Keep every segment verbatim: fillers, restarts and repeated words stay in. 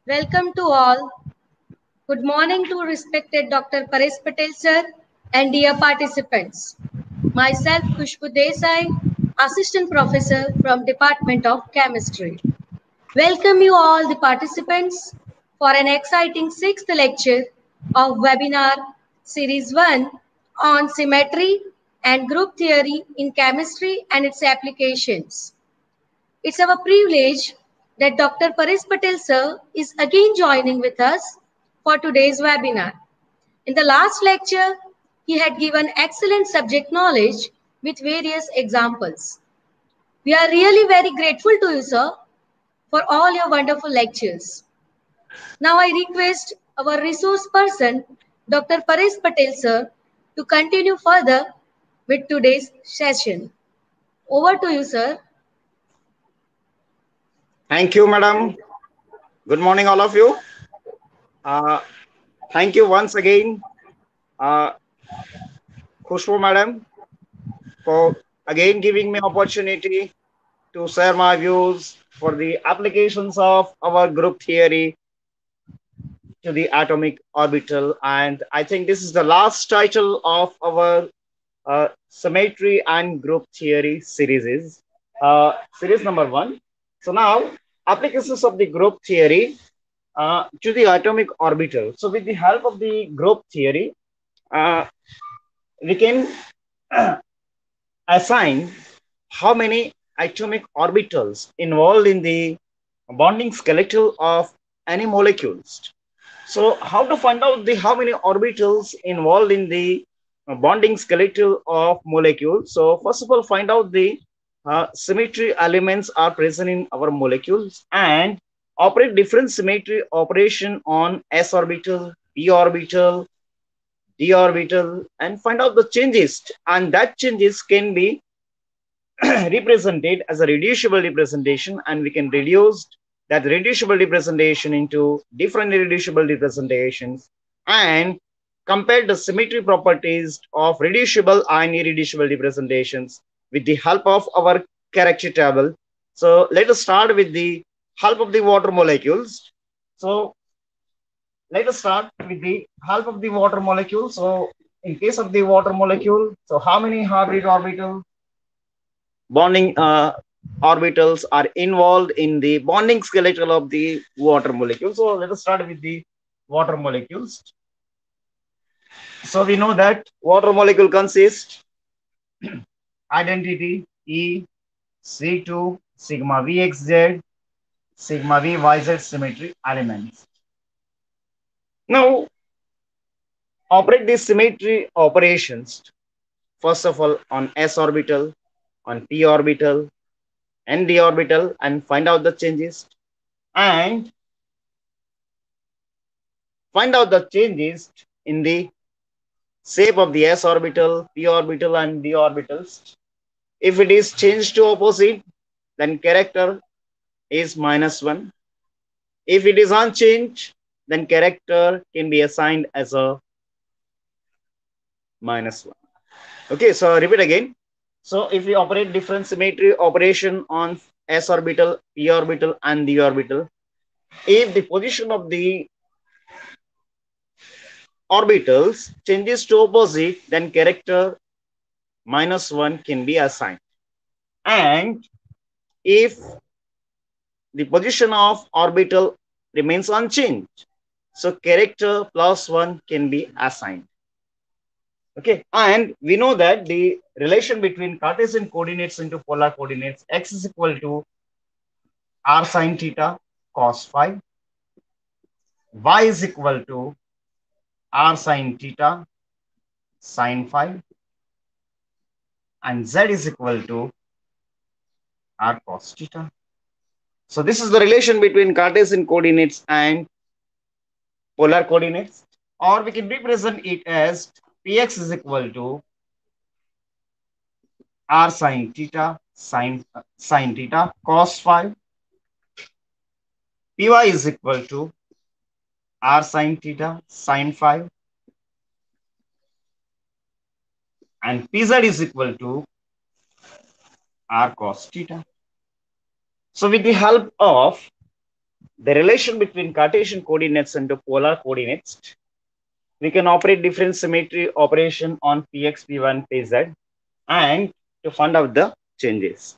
Welcome to all. Good morning to respected Doctor Paresh Patel sir and dear participants. Myself Khushbu Desai, Assistant Professor from Department of Chemistry. Welcome you all the participants for an exciting sixth lecture of webinar series one on symmetry and group theory in chemistry and its applications. It's our privilege that Doctor Paresh Patel sir is again joining with us for today's webinar. In the last lecture, he had given excellent subject knowledge with various examples. We are really very grateful to you, sir, for all your wonderful lectures. Now I request our resource person, Doctor Paresh Patel sir, to continue further with today's session. Over to you, sir. Thank you, madam. Good morning, all of you. Uh, thank you once again, uh, Khushbu madam, for again giving me opportunity to share my views for the applications of our group theory to the atomic orbital. And I think this is the last title of our uh, symmetry and group theory series, is uh, series number one. So now, applications of the group theory uh, to the atomic orbital. So with the help of the group theory, uh, we can assign how many atomic orbitals involved in the bonding skeletal of any molecules. So how to find out the how many orbitals involved in the uh, bonding skeletal of molecules? So first of all, find out the uh, symmetry elements are present in our molecules and operate different symmetry operation on s orbital, p orbital, d orbital, and find out the changes. And that changes can be represented as a reducible representation, and we can reduce that reducible representation into different irreducible representations and compare the symmetry properties of reducible and irreducible representations with the help of our character table. So let us start with the help of the water molecules. So let us start with the help of the water molecule. So in case of the water molecule, so how many hybrid orbital bonding uh, orbitals are involved in the bonding skeletal of the water molecule? So let us start with the water molecules. So we know that water molecule consists identity E C two sigma V X Z sigma V Y Z symmetry elements. Now operate these symmetry operations first of all on s orbital, on p orbital, and d orbital, and find out the changes and find out the changes in the shape of the s orbital, p orbital, and d orbitals. If it is changed to opposite, then character is minus one. If it is unchanged, then character can be assigned as a minus one. Okay, so repeat again. So if we operate different symmetry operation on s orbital, p orbital, and d orbital, if the position of the orbitals changes to opposite, then character minus one can be assigned. And if the position of orbital remains unchanged, so character plus one can be assigned. Okay, and we know that the relation between Cartesian coordinates into polar coordinates, x is equal to r sine theta cos phi, y is equal to r sine theta sine phi, and z is equal to r cos theta. So this is the relation between Cartesian coordinates and polar coordinates, or we can represent it as px is equal to r sine theta sine sine theta cos phi, py is equal to r sine theta sine phi, and pz is equal to r cos theta. So with the help of the relation between Cartesian coordinates and the polar coordinates, we can operate different symmetry operation on Px, Py, and Pz, and to find out the changes.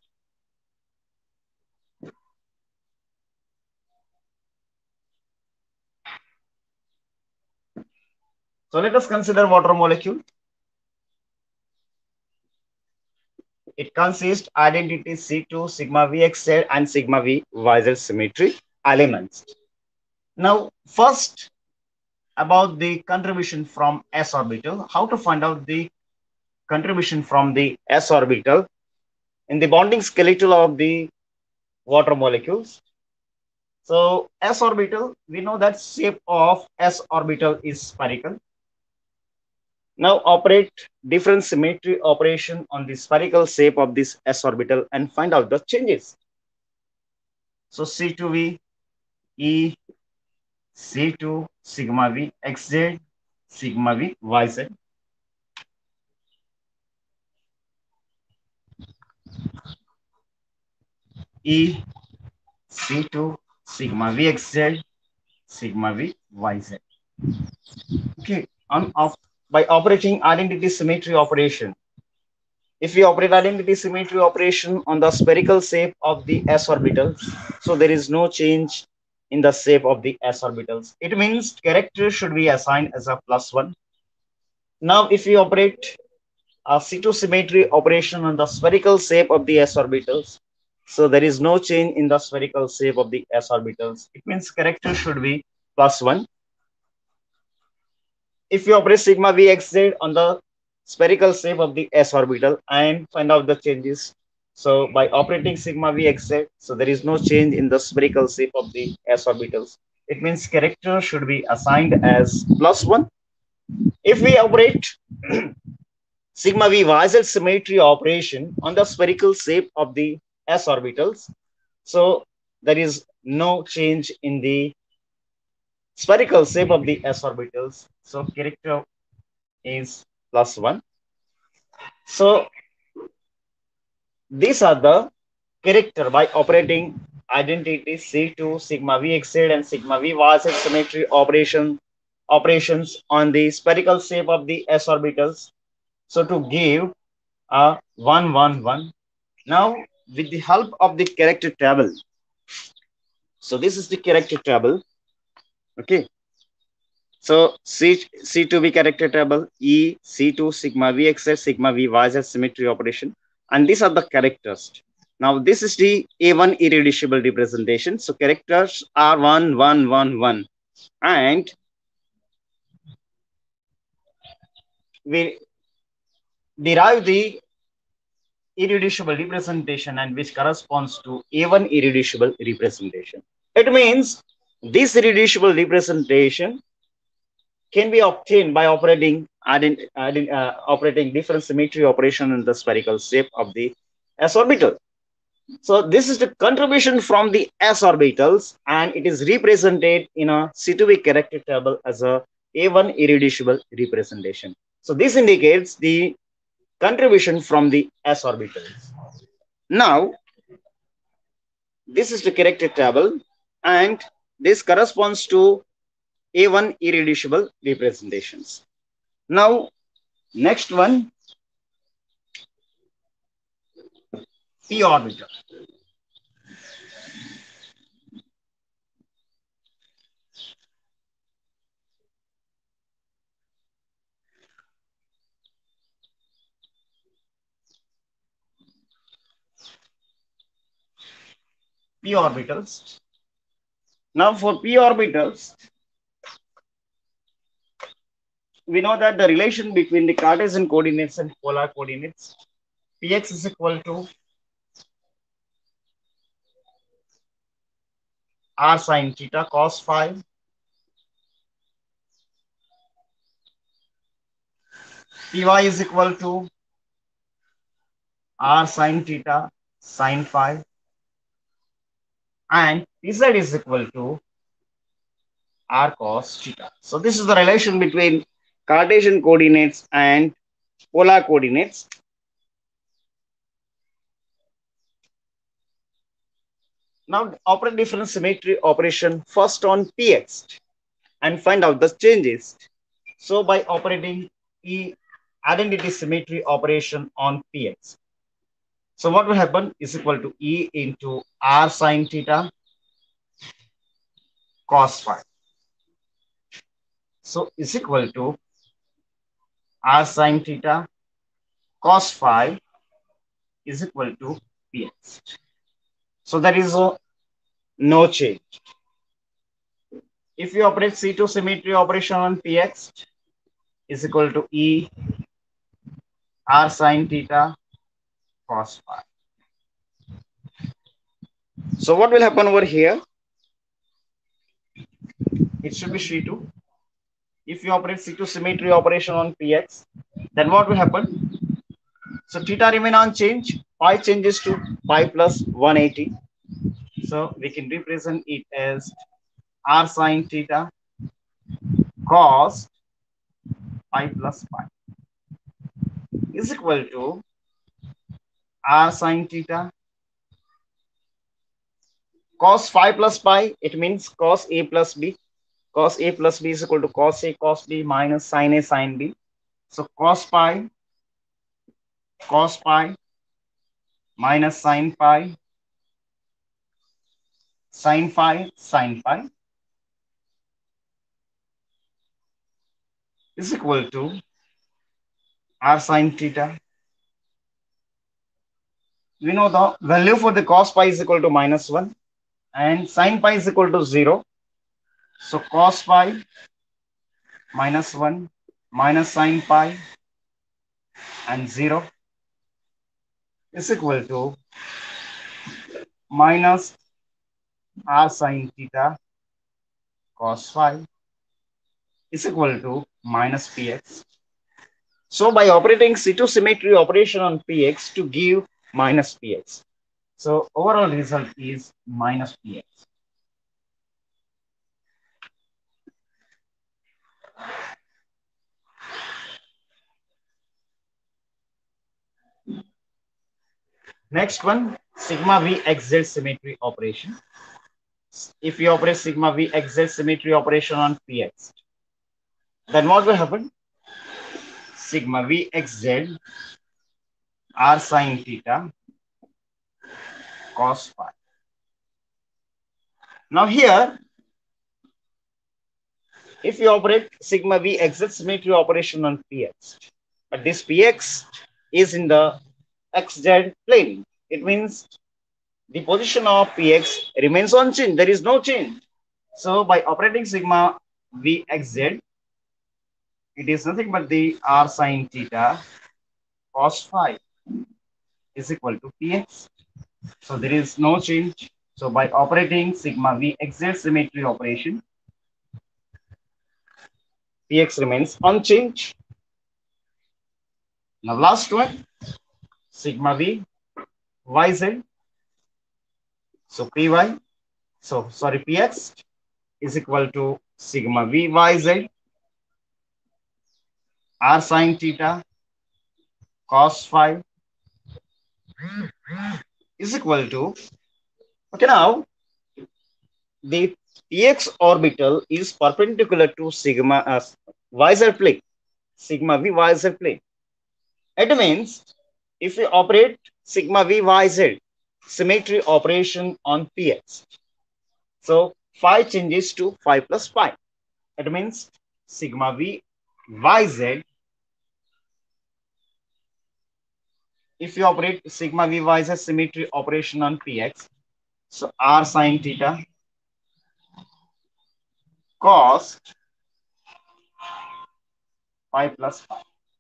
So let us consider water molecule. It consists identity C two, sigma V X Z, and sigma V Y Z symmetry elements. Now, first about the contribution from s orbital. How to find out the contribution from the s orbital in the bonding skeletal of the water molecules. So s orbital, we know that shape of s orbital is spherical. Now operate different symmetry operation on the spherical shape of this s orbital and find out the changes. So C two V E C two sigma V X Z sigma V Y Z. E C two sigma V X Z sigma V Y Z. Okay, on of by operating identity symmetry operation. If we operate identity symmetry operation on the spherical shape of the s orbitals, so there is no change in the shape of the s orbitals. It means character should be assigned as a plus one. Now, if we operate a C two symmetry operation on the spherical shape of the s orbitals, so there is no change in the spherical shape of the s orbitals. It means character should be plus one. If you operate sigma Vxz on the spherical shape of the s orbital and find out the changes. So by operating sigma Vxz, so there is no change in the spherical shape of the s orbitals. It means character should be assigned as plus one. If we operate sigma V Weizel symmetry operation on the spherical shape of the s orbitals, so there is no change in the spherical shape of the s orbitals. So character is plus one. So these are the character by operating identity C two, sigma V exceed and sigma V was symmetry operation operations on the spherical shape of the s orbitals. So to give a one one one. Now with the help of the character table. So this is the character table. Okay. So C C2V character table E C2 sigma V X S sigma V Y Z symmetry operation, and these are the characters. Now this is the A one irreducible representation. So characters are one one one one, and we derive the irreducible representation and which corresponds to A one irreducible representation. It means this irreducible representation can be obtained by operating ident- ident- uh, operating different symmetry operation in the spherical shape of the s orbital. So this is the contribution from the s orbitals, and it is represented in a C two V character table as a A one irreducible representation. So this indicates the contribution from the s orbitals. Now this is the character table, and this corresponds to A one irreducible representations. Now next one, p orbital. P orbitals. Now for p orbitals, we know that the relation between the Cartesian coordinates and polar coordinates, px is equal to r sine theta cos phi, py is equal to r sine theta sine phi, and pz is equal to r cos theta. So this is the relation between Cartesian coordinates and polar coordinates. Now operate difference symmetry operation first on Px and find out the changes. So by operating E identity symmetry operation on Px. So what will happen is equal to E into R sine theta cos phi. So is equal to R sine theta cos phi is equal to Px. So there is a no change. If you operate C two symmetry operation on Px is equal to E R sine theta cos phi. So what will happen over here? It should be C two. If you operate C two symmetry operation on Px, then what will happen? So theta remain unchanged. Pi changes to pi plus one hundred eighty. So we can represent it as R sine theta cos pi plus pi is equal to R sine theta cos phi plus pi. It means cos A plus B. Cos A plus B is equal to cos A cos B minus sin A sin B. So cos pi cos pi minus sin pi sin phi sin pi is equal to R sine theta. We know the value for the cos pi is equal to minus one and sin pi is equal to zero. So cos pi minus one minus sin pi and zero is equal to minus R sine theta cos phi is equal to minus Px. So by operating C two symmetry operation on Px to give minus Px. So overall result is minus Px. Next one, sigma V X Z symmetry operation. If you operate sigma V X Z symmetry operation on Px, then what will happen? Sigma V X Z R sine theta cos phi. Now here, if you operate sigma V X Z symmetry operation on Px, but this Px is in the X Z plane, it means the position of Px remains unchanged. There is no change. So by operating sigma Vxz, it is nothing but the R sine theta cos phi is equal to Px. So there is no change. So by operating sigma Vxz symmetry operation, Px remains unchanged. Now last one, sigma V Yz. So Py, so sorry, Px is equal to sigma V Yz R sine theta cos phi is equal to, okay, now the Px orbital is perpendicular to sigma uh, Yz plane, sigma V Yz plane. It means if we operate sigma V Yz symmetry operation on Px, so phi changes to phi plus pi. It means sigma V Yz, if you operate sigma V Yz symmetry operation on Px, so R sine theta cos pi plus pi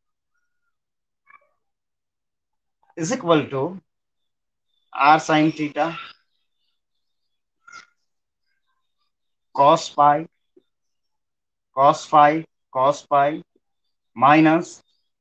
is equal to R sine theta cos pi cos phi cos pi minus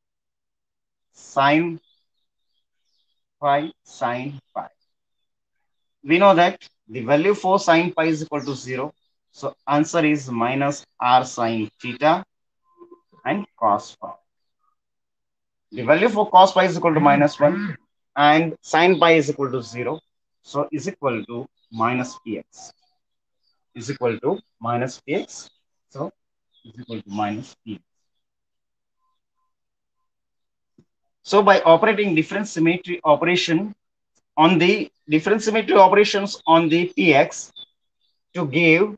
sin phi sin pi. We know that the value for sin pi is equal to zero. So answer is minus R sine theta and cos phi. The value for cos pi is equal to minus one and sin pi is equal to zero. So is equal to minus px is equal to minus px. So is equal to minus px. So by operating difference symmetry operation on the difference symmetry operations on the px to give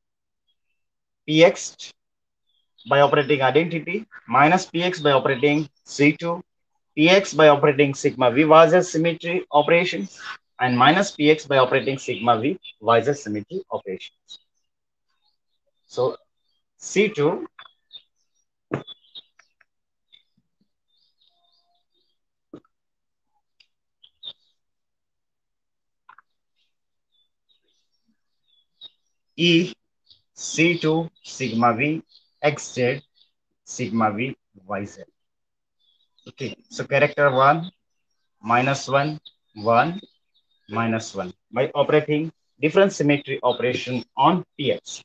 px by operating identity minus px by operating c two, px by operating sigma v Weiser symmetry operations, and minus px by operating sigma v Weiser symmetry operations. So c two e c two sigma v xz sigma v yz. Okay, so character one minus one one minus one by operating difference symmetry operation on px.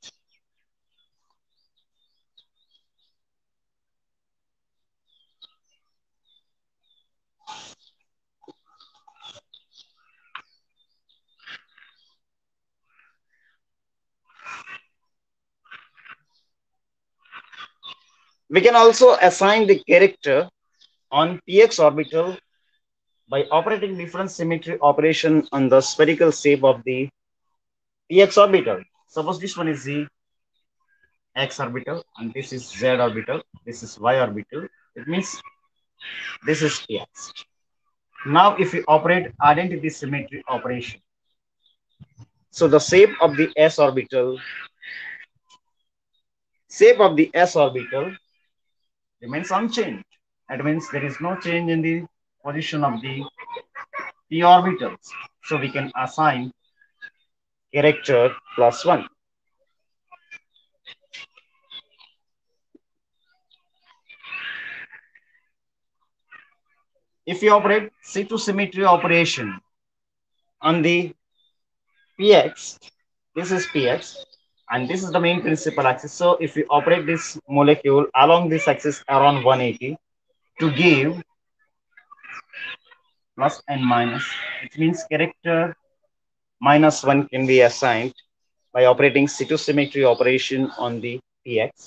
We can also assign the character on px orbital by operating difference symmetry operation on the spherical shape of the px orbital. Suppose this one is the x orbital and this is z orbital, this is y orbital. It means this is px. Now if we operate identity symmetry operation, so the shape of the s orbital, shape of the s orbital remains unchanged. That means there is no change in the position of the p orbitals. So we can assign character plus one. If you operate C two symmetry operation on the px, this is px, and this is the main principal axis. So if we operate this molecule along this axis around one eighty to give plus and minus, it means character minus one can be assigned by operating C two symmetry operation on the px.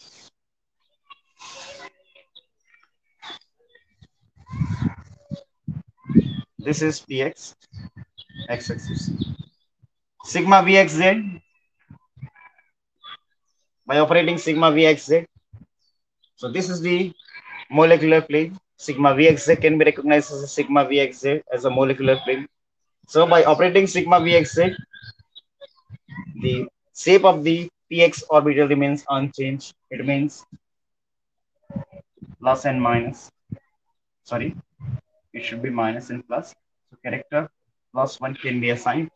This is px x-axis. Sigma vxz by operating sigma vxz. So this is the molecular plane. Sigma vxz can be recognized as a sigma vxz as a molecular plane. So by operating sigma vxz, the shape of the px orbital remains unchanged. It means plus and minus. Sorry, it should be minus and plus. So character plus one can be assigned.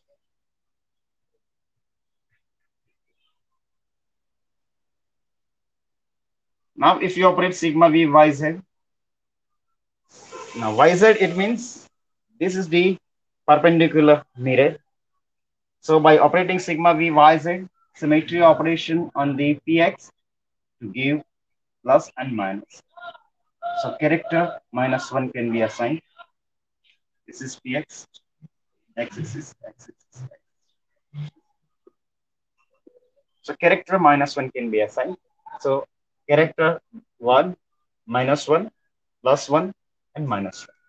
Now if you operate sigma v yz, now yz it means this is the perpendicular mirror. So by operating sigma v yz, symmetry operation on the px to give plus and minus. So character minus one can be assigned. This is px, x-axis, x-axis. So character minus one can be assigned. So character one, minus one, plus one, and minus one.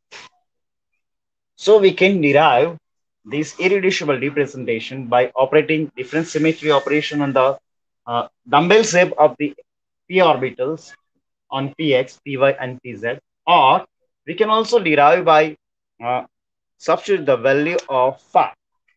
So we can derive this irreducible representation by operating difference symmetry operation on the uh, dumbbell shape of the p orbitals on px, py, and pz, or we can also derive by uh, substitute the value of phi.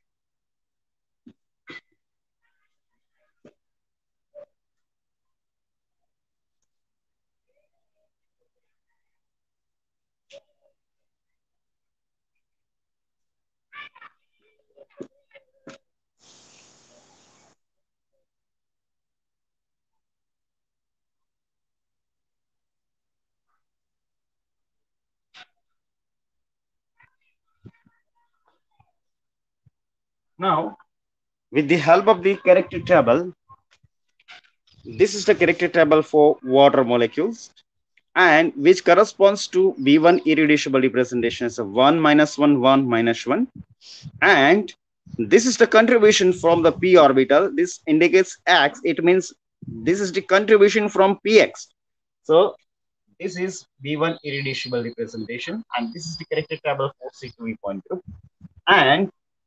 Now, with the help of the character table, this is the character table for water molecules, and which corresponds to V one irreducible representation as a one minus one, one minus one, and This is the contribution from the p orbital. This indicates x. It means this is the contribution from px. So this is B one irreducible representation, and this is the character table for C two E point group. And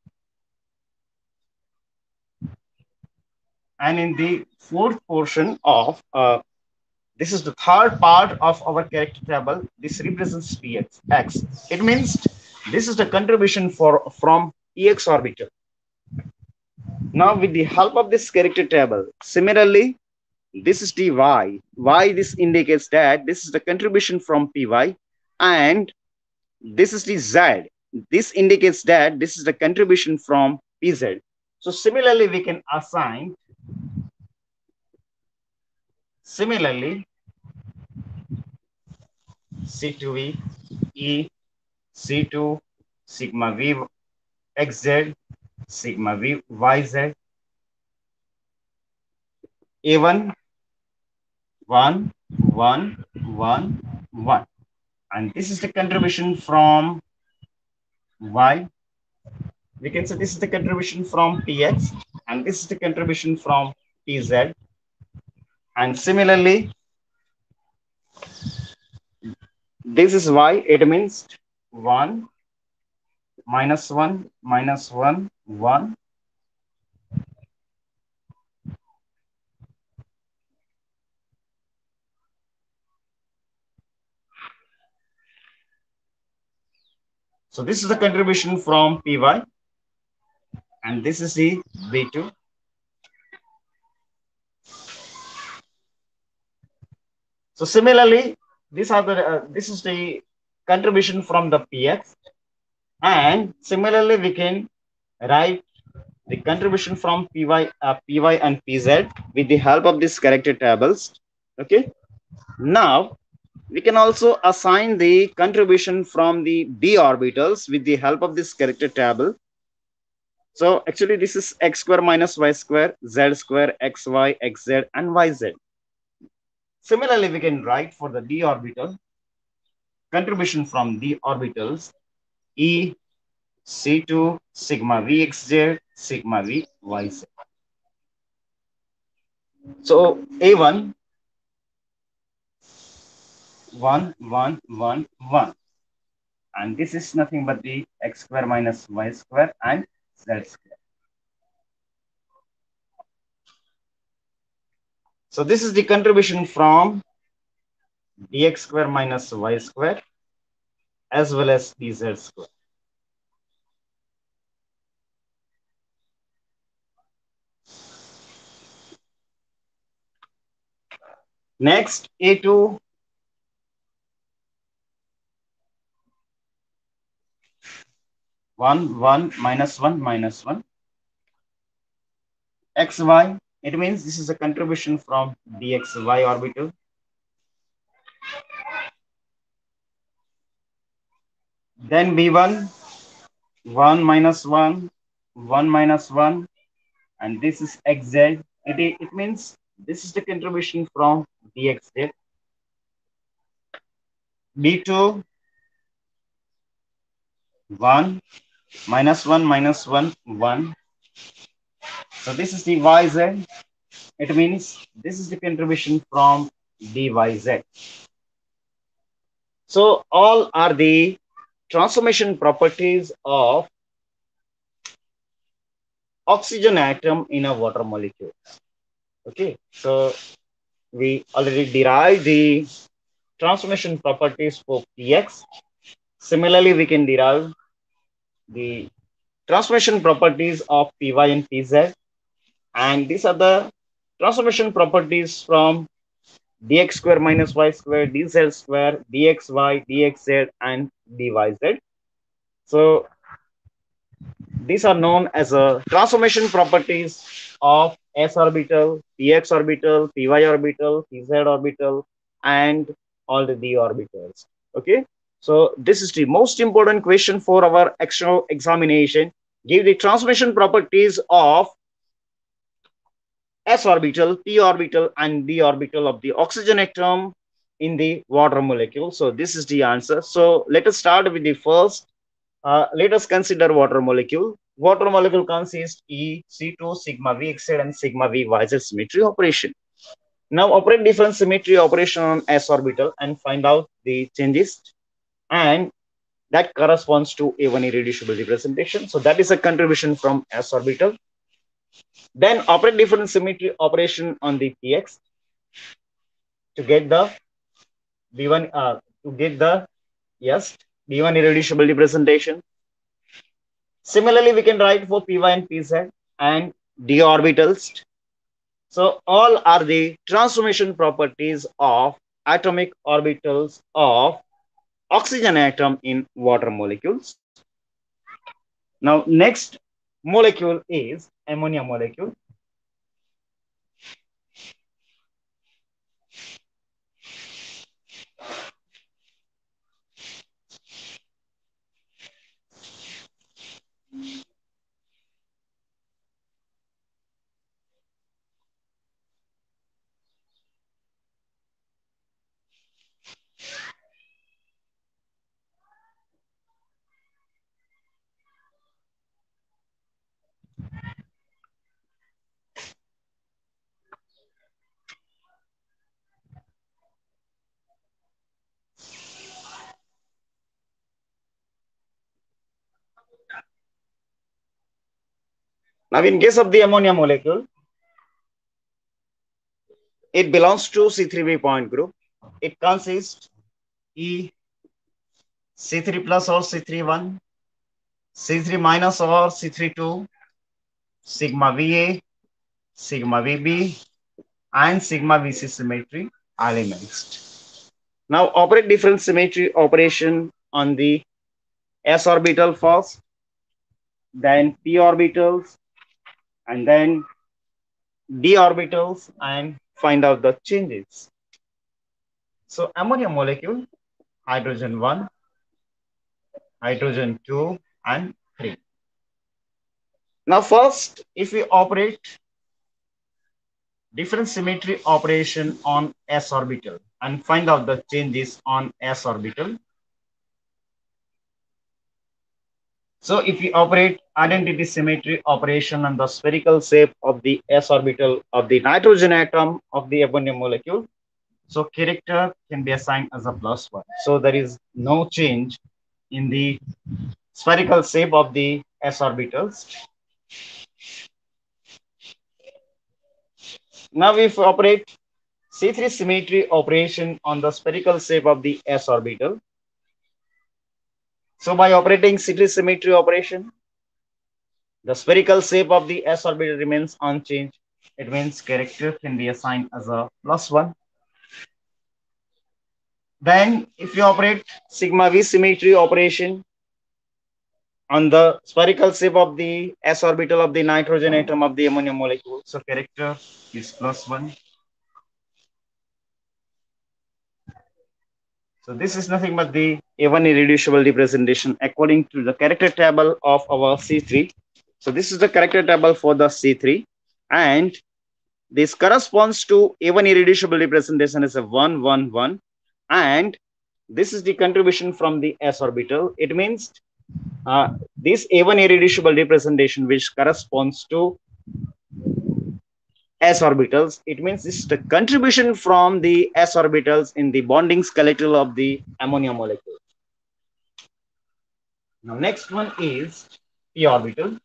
and in the fourth portion of uh, this is the third part of our character table. This represents px x. It means this is the contribution for from px orbital. Now with the help of this character table, similarly, this is the y. Y this indicates that this is the contribution from py, and this is the z. This indicates that this is the contribution from pz. So similarly, we can assign similarly C two E E C two sigma V xz sigma V yz A one one one one one, and this is the contribution from y. We can say this is the contribution from px, and this is the contribution from pz. And similarly, this is y. It means one minus one minus one one. So this is the contribution from py, and this is the b two. So similarly, these are the uh, this is the contribution from the px, and similarly we can write the contribution from py, uh, py and pz with the help of these character tables. Okay. Now we can also assign the contribution from the d orbitals with the help of this character table. So actually this is x square minus y square, z square, xy, xz, and yz. Similarly, we can write for the d orbital contribution from d orbitals E C two sigma Vxz sigma Vyz. So A one one one one one, and this is nothing but the x square minus y square and z square. So this is the contribution from dx square minus y square as well as dz square. Next, A two one one minus one minus one xy. It means this is a contribution from dxy orbital. Then B one one minus one one minus one, and this is xz. It, it means this is the contribution from dxz. B two one minus one minus one one. So this is the yz. It means this is the contribution from dyz. So all are the transformation properties of oxygen atom in a water molecule. Okay, so we already derived the transformation properties for px. Similarly, we can derive the transformation properties of py and pz, and these are the transformation properties from dx square minus y square, dz square, dxy, dxz, and dyz. So these are known as a transformation properties of s orbital, px orbital, py orbital, pz orbital, and all the d orbitals. Okay, so this is the most important question for our external examination. Give the transformation properties of s orbital, p orbital, and d orbital of the oxygen atom in the water molecule. So this is the answer. So let us start with the first. Uh, let us consider water molecule. water molecule consists E, C two, sigma V excited and sigma V visor symmetry operation. Now operate different symmetry operation on s orbital and find out the changes, and that corresponds to a one irreducible representation. So that is a contribution from s orbital. Then operate different symmetry operation on the px to get the b one uh, to get the yes b one irreducible representation. Similarly, we can write for py and pz and d orbitals. So all are the transformation properties of atomic orbitals of oxygen atom in water molecules. Now, next molecule is ammonia molecule. Now, in case of the ammonia molecule, it belongs to C three B point group. It consists E C three plus or C three one, C three minus or C three two, sigma Va, sigma Vb, and sigma Vc symmetry elements. Now operate different symmetry operation on the s orbital first, then p orbitals, and then d orbitals, and find out the changes. So ammonia molecule, hydrogen one, hydrogen two, and three. Now first, if we operate different symmetry operation on s orbital and find out the changes on s orbital. So if we operate identity symmetry operation on the spherical shape of the s orbital of the nitrogen atom of the ammonia molecule, so character can be assigned as a plus one. So there is no change in the spherical shape of the s orbitals. Now if we operate C three symmetry operation on the spherical shape of the s orbital. So by operating C three symmetry operation, the spherical shape of the s orbital remains unchanged. It means character can be assigned as a plus one. Then if you operate sigma v symmetry operation on the spherical shape of the s orbital of the nitrogen atom of the ammonia molecule, so character is plus one. So this is nothing but the A one irreducible representation according to the character table of our C three. So this is the character table for the C three, and this corresponds to A one irreducible representation as a one one one, and this is the contribution from the s orbital. It means uh, this A one irreducible representation which corresponds to s orbitals, it means this is the contribution from the s orbitals in the bonding skeletal of the ammonia molecule. Now next one is p orbital.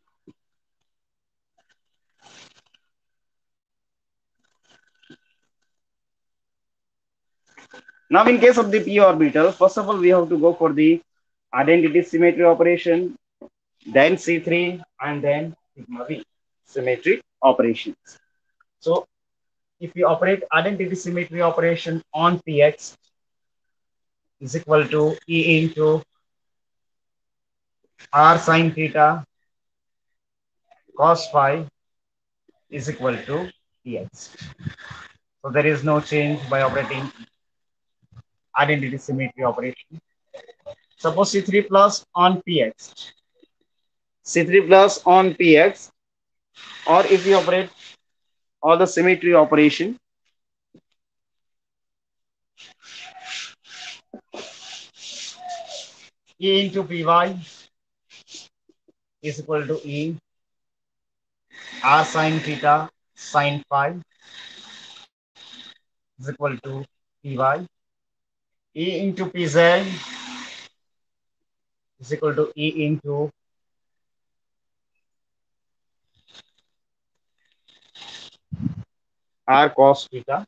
Now in case of the p orbital, first of all we have to go for the identity symmetry operation, then C three, and then sigma v symmetry operations. So if we operate identity symmetry operation on px is equal to E into r sine theta cos phi is equal to px. So there is no change by operating identity symmetry operation. Suppose C three plus on px, C three plus on px, or if we operate all the symmetry operation, E into py is equal to E r sine theta sine phi is equal to Py. E into Pz is equal to E into r cos theta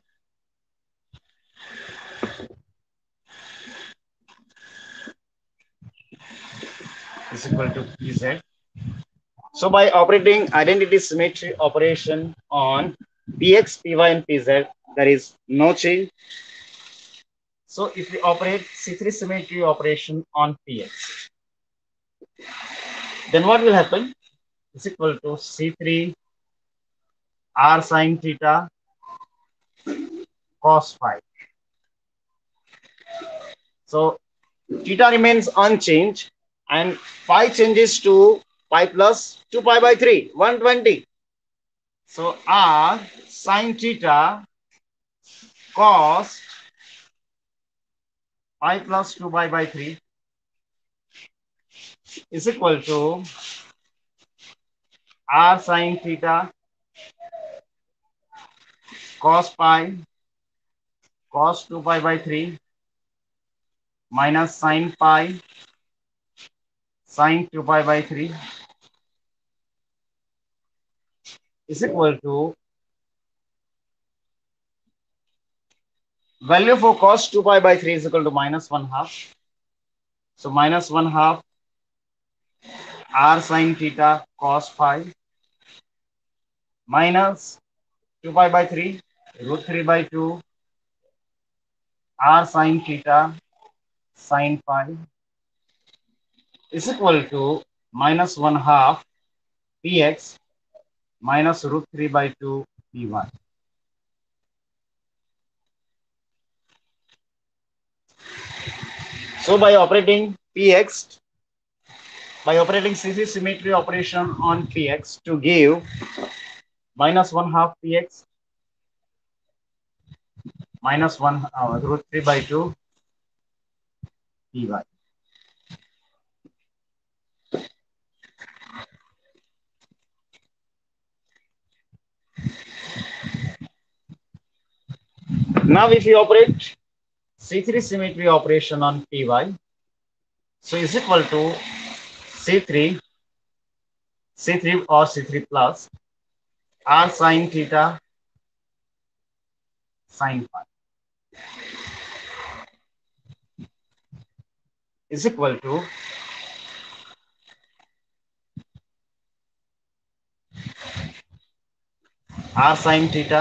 is equal to Pz. So by operating identity symmetry operation on Px, Py and Pz, there is no change. So if we operate C three symmetry operation on Px, then what will happen? Is equal to C three r sine theta cos phi. So theta remains unchanged and phi changes to pi plus two pi by three, one hundred twenty. So r sine theta cos pi plus two pi by three is equal to r sine theta cos pi cos two pi by three minus sine pi sine two pi by three is equal to value for cos two pi by three is equal to minus one half. So minus one half r sine theta cos phi minus two pi by three root three by two r sine theta sine phi is equal to minus one half px minus root three by two py. So by operating px, by operating C three symmetry operation on px to give minus one half px minus one uh, root three by two py. Now if you operate C three symmetry operation on py, so is equal to C three, C three or C three plus r sine theta sine phi is equal to r sine theta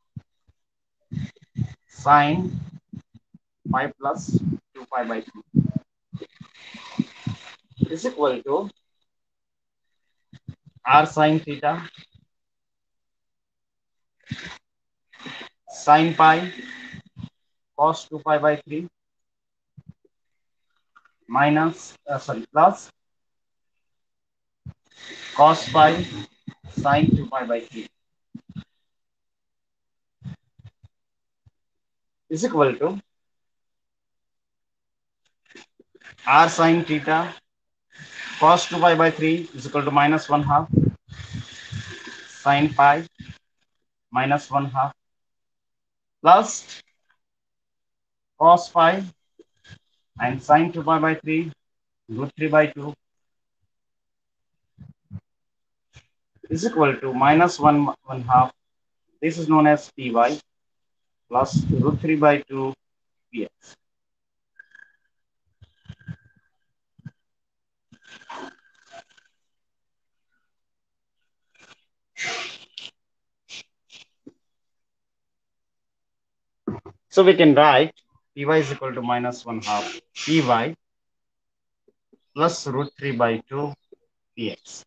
sine pi plus two pi by two is equal to r sine theta sine pi cos two pi by three minus uh, sorry plus cos pi sine two pi by three is equal to r sine theta cos two pi by three is equal to minus one half sine pi minus one half plus cos pi and sine two pi by three root three by two is equal to minus one one half. This is known as py plus root three by two px. So we can write py is equal to minus one half py plus root three by two px.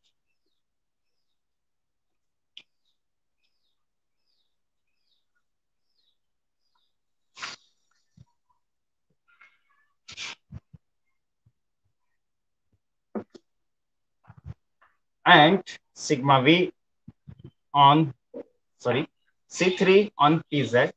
And sigma v on sorry C three on pz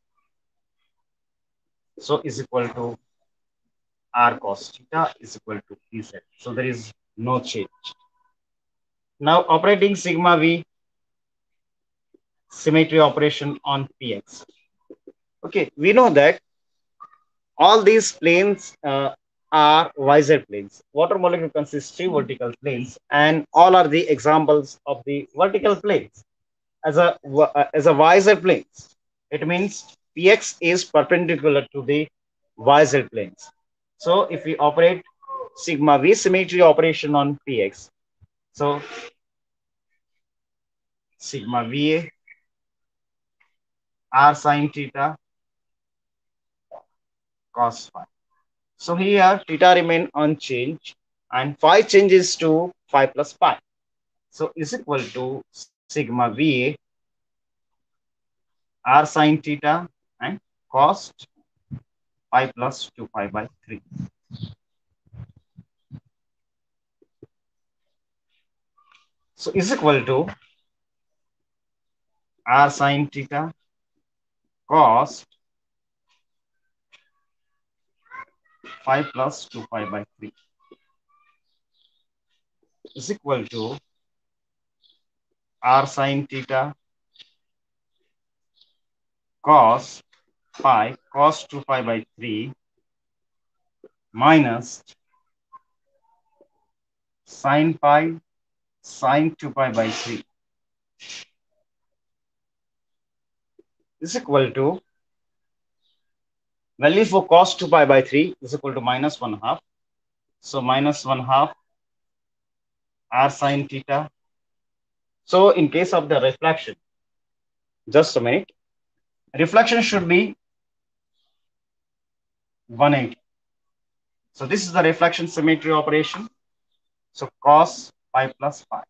so is equal to r cos theta is equal to pz. So there is no change. Now operating sigma v symmetry operation on Px. Okay, we know that all these planes uh, are Y Z planes. Water molecule consists three vertical planes, and all are the examples of the vertical planes as a uh, as a Y Z planes. It means Px is perpendicular to the Y Z planes. So if we operate sigma v symmetry operation on Px, so sigma va r sine theta cos phi. So here theta remain unchanged and phi changes to phi plus pi. So is equal to sigma va r sine theta and cos pi plus two pi by three. So is equal to r sine theta cos pi plus two pi by three is equal to r sine theta cos pi cos two pi by three minus sine pi sine two pi by three is equal to value for cos two pi by three is equal to minus one half. So minus one half r sine theta. So in case of the reflection, just a minute, reflection should be one hundred eighty. So this is the reflection symmetry operation. So cos pi plus pi.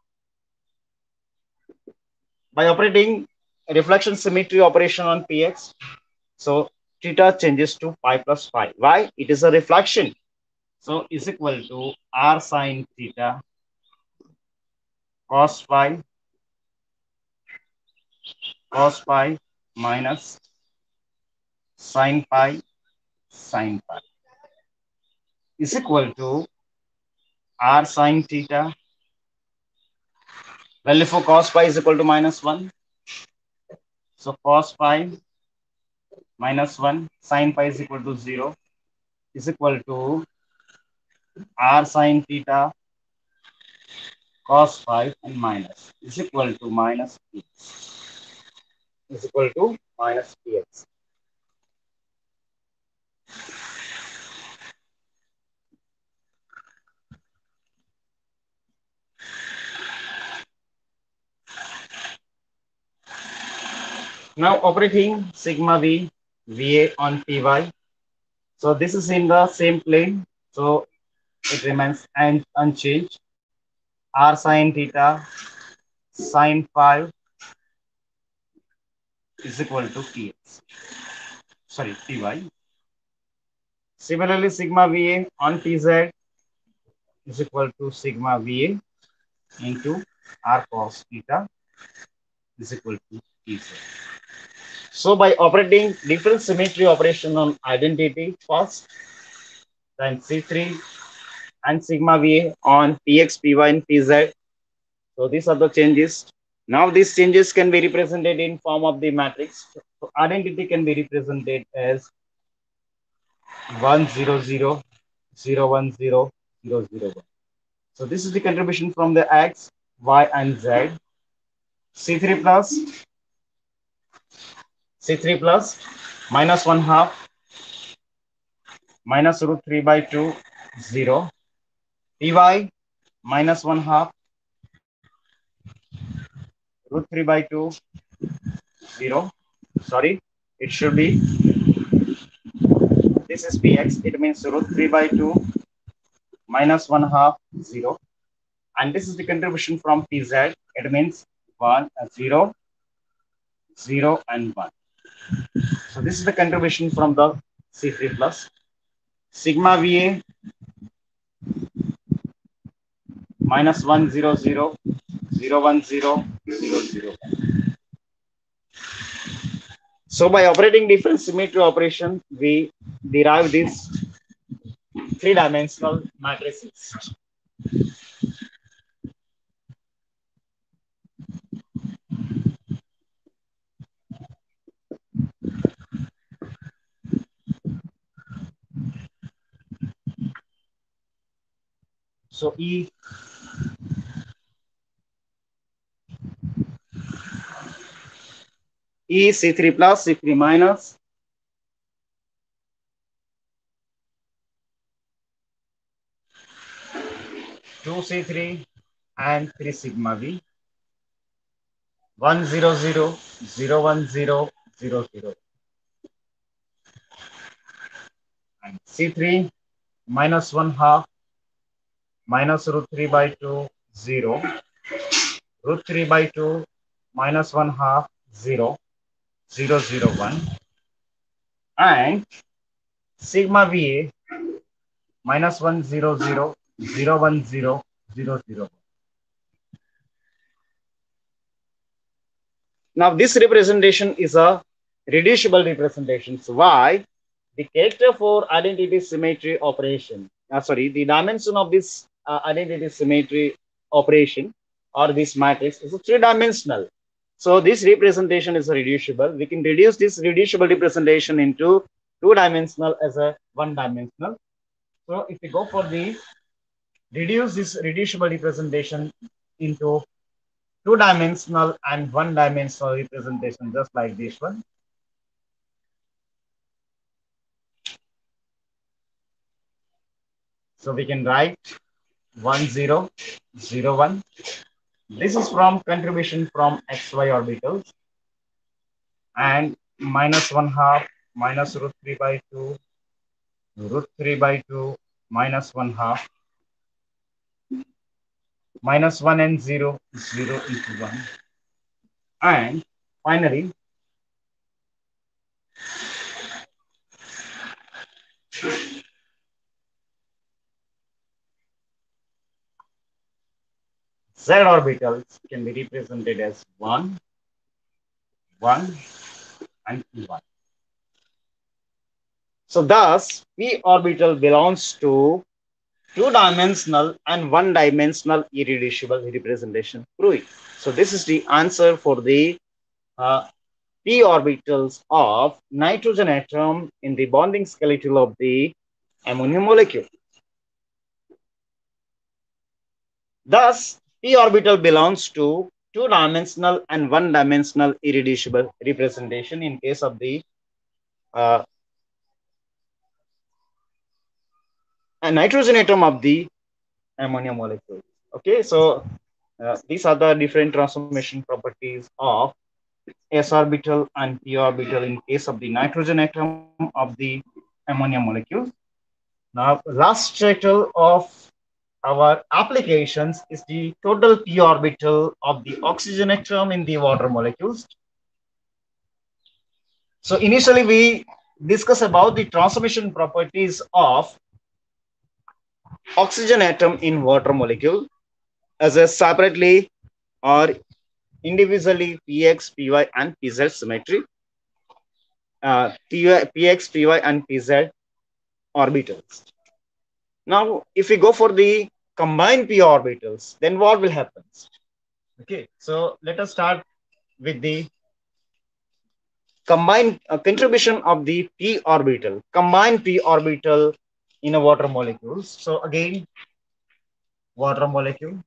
By operating reflection symmetry operation on Px, so theta changes to pi plus pi. Why? It is a reflection. So is equal to r sine theta cos pi cos pi minus sine pi sine pi is equal to r sine theta. Value for cos pi is equal to minus one. So cos pi minus one sine pi is equal to zero is equal to r sine theta cos phi and minus is equal to minus p is equal to minus px. Now operating sigma v va on py. So this is in the same plane. So it remains and unchanged. R sine theta sine phi is equal to px. Sorry, py. Similarly, sigma va on pz is equal to sigma va into r cos theta is equal to pz. So by operating different symmetry operation on identity first, then C three and sigma va on px, py, and pz. So these are the changes. Now these changes can be represented in form of the matrix. So identity can be represented as one zero zero zero one zero zero zero one. So this is the contribution from the x, y, and z. C three plus C three plus minus one half minus root three by two zero. Py minus one half root three by two zero. Sorry, it should be this is px. It means root three by two minus one half zero. And this is the contribution from pz. It means one, uh, zero, zero, and one. So this is the contribution from the C three plus sigma va minus one zero zero zero one zero zero zero. So by operating different symmetry operation, we derive these three-dimensional matrices. So E E C three plus C three minus two C three and three sigma V one zero zero zero one zero zero zero and C three minus one half minus root three by two zero root three by two minus one half zero zero zero one and sigma V A minus one zero zero zero one zero zero zero. Now this representation is a reducible representation. So why? The character for identity symmetry operation. Uh, sorry, the dimension of this uh, identity symmetry operation or this matrix is a three-dimensional. So this representation is a reducible. We can reduce this reducible representation into two-dimensional as a one-dimensional. So if we go for the reduce this reducible representation into two-dimensional and one-dimensional representation, just like this one. So we can write one zero zero one. This is from contribution from xy orbitals and minus one half minus root three by two root three by two minus one half minus one and zero zero into one and finally z orbitals can be represented as one one and one. So thus p orbital belongs to two-dimensional and one-dimensional irreducible representation. Prove it. So this is the answer for the uh, p orbitals of nitrogen atom in the bonding skeletal of the ammonia molecule. Thus, p orbital belongs to two-dimensional and one-dimensional irreducible representation in case of the uh, nitrogen atom of the ammonia molecule. Okay, so uh, these are the different transformation properties of s orbital and p orbital in case of the nitrogen atom of the ammonia molecule. Now, last title of our applications is the total p orbital of the oxygen atom in the water molecules. So initially we discuss about the transformation properties of oxygen atom in water molecule as a separately or individually px, py and pz symmetry. Uh, px, py and pz orbitals. Now, if we go for the combined p orbitals, then what will happen? Okay, so let us start with the combined uh, contribution of the p orbital, combined p orbital in a water molecules. So again, water molecule.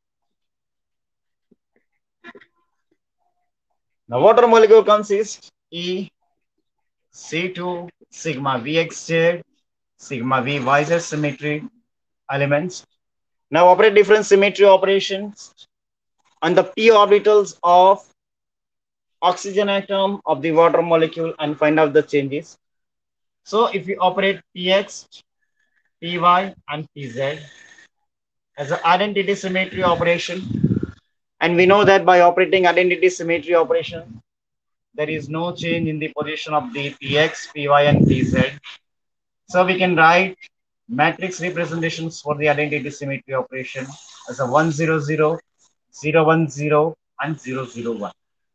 Now, water molecule consists E C two sigma Vxz sigma Vyz symmetry elements. Now operate different symmetry operations on the p orbitals of oxygen atom of the water molecule and find out the changes. So if we operate px, py and pz as an identity symmetry operation, and we know that by operating identity symmetry operation, there is no change in the position of the px, py and pz. So we can write matrix representations for the identity symmetry operation as a one zero zero, zero one zero and zero zero one.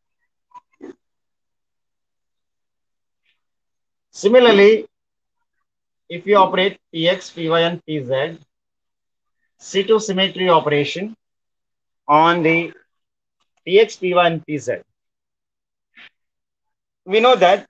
Similarly, if we operate px, py and pz, C two symmetry operation on the px, py and pz, we know that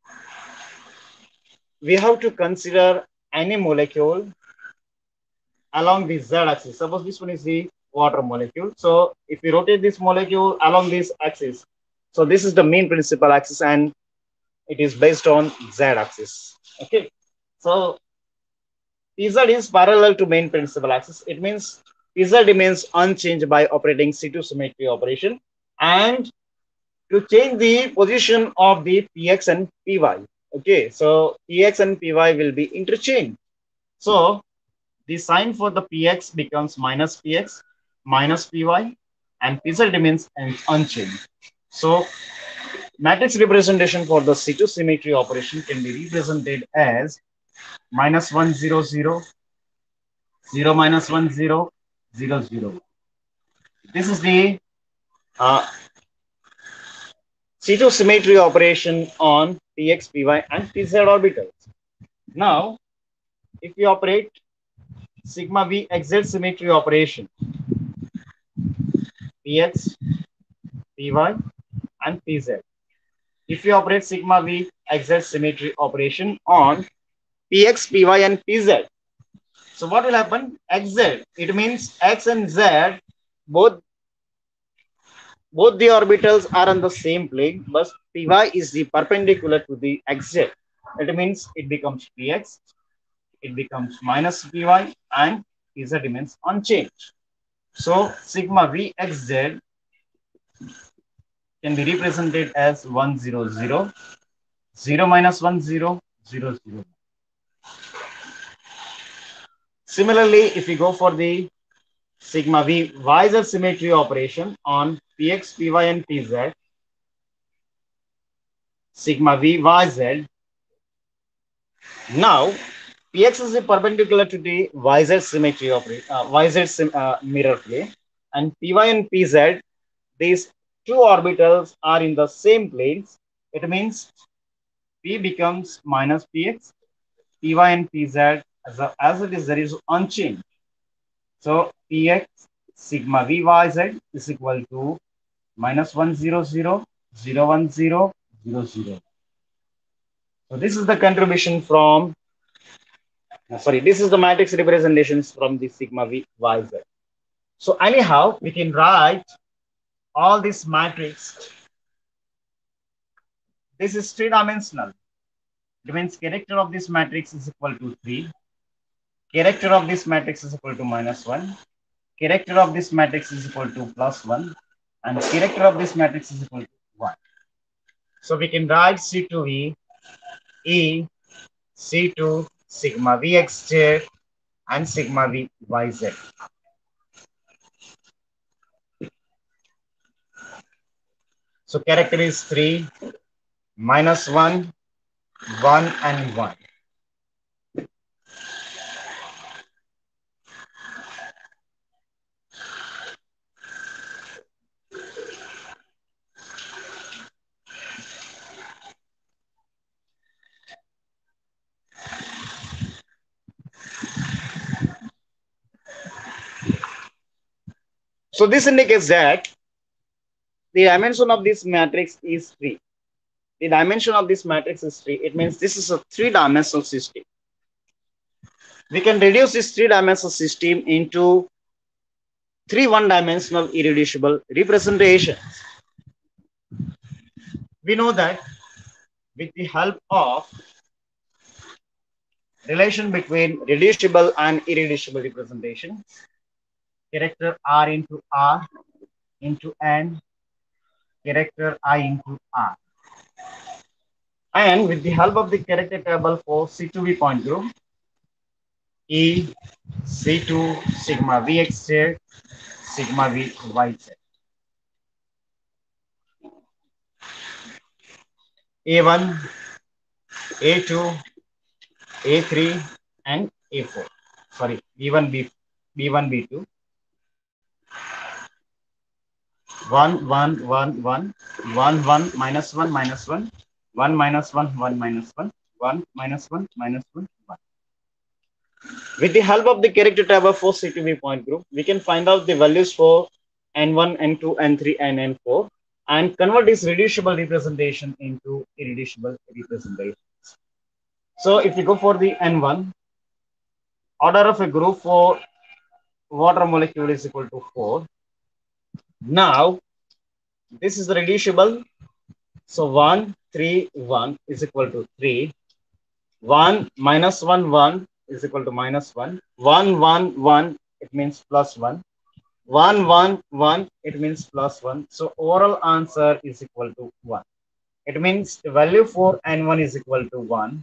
we have to consider any molecule along the z axis. Suppose this one is the water molecule. So if we rotate this molecule along this axis, so this is the main principal axis and it is based on z axis. Okay. So P Z is parallel to main principal axis. It means P Z remains unchanged by operating C two symmetry operation and to change the position of the P X and P Y. Okay, so P X and P Y will be interchanged. So the sign for the P X becomes minus P X minus P Y and P Z remains unchanged. So matrix representation for the C two symmetry operation can be represented as minus one zero zero zero minus one zero zero zero. This is the uh, C two symmetry operation on P X, P Y and P Z orbitals. Now, if we operate sigma V X Z symmetry operation, P X, P Y and P Z. If we operate sigma V X Z symmetry operation on P X, P Y and P Z. So what will happen? X Z, it means X and Z, both both the orbitals are on the same plane, but Py is the perpendicular to the xz. It means it becomes Px, it becomes minus Py, and Pz remains unchanged. So sigma Vxz can be represented as one zero zero, zero minus one zero, zero zero. Similarly, if we go for the sigma V Yz symmetry operation on Px, Py and Pz, sigma V Yz. Now, Px is perpendicular to the Y Z symmetry of uh, Y Z uh, mirror plane, and Py and Pz, these two orbitals are in the same planes. It means P becomes minus Px, Py and Pz as, a, as it is there is unchanged. So Px sigma Vyz is equal to minus one zero zero zero one zero zero zero. So this is the contribution from sorry, this is the matrix representations from the sigma V Y Z. So anyhow, we can write all this matrix. This is three-dimensional. It means character of this matrix is equal to three. Character of this matrix is equal to minus one. Character of this matrix is equal to plus one. And character of this matrix is equal to one. So we can write C two V E C two sigma Vx and sigma Vyz. So character is three, minus one, one and one. So this indicates that the dimension of this matrix is three. The dimension of this matrix is three. It means this is a three-dimensional system. We can reduce this three-dimensional system into three one-dimensional irreducible representations. We know that with the help of relation between reducible and irreducible representation, character R into R into N, character I into R. And with the help of the character table for C two V point group, E C two sigma Vx sigma Vyz. A one, A two, A three, and A four. Sorry, B one, B, B1, B two. one, one, one, one, one, one, minus one, minus one, one, minus one, one, minus one, one, minus one, minus one, one. With the help of the character table for C two V point group, we can find out the values for N one, N two, N three, and N four and convert this reducible representation into irreducible representations. So if we go for the N one, order of a group for water molecule is equal to four. Now this is reducible. So one, three, one is equal to three. one minus one, one is equal to minus one. one, one, one, it means plus one. one, one, one, it means plus one. So overall answer is equal to one. It means the value for N one is equal to one.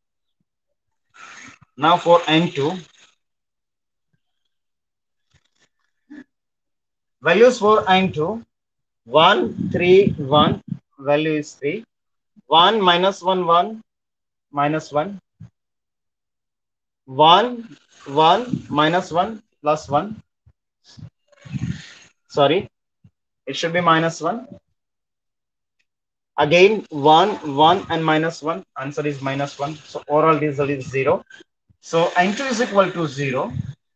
Now for N two, values for N two, one, three, one, value is three. one minus one, one, minus one. one, one, minus one, plus one. Sorry, it should be minus one. Again, one, one, and minus one. Answer is minus one. So overall result is zero. So N two is equal to zero.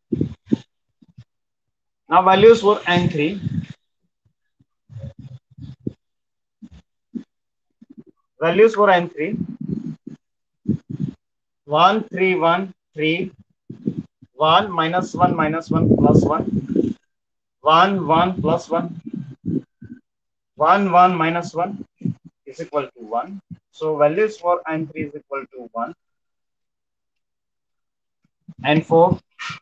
Now values for N three. Values for N three. one, three, one, three. one minus one minus one plus one. one, one plus one. one, one minus one is equal to one. So values for N three is equal to one. N four.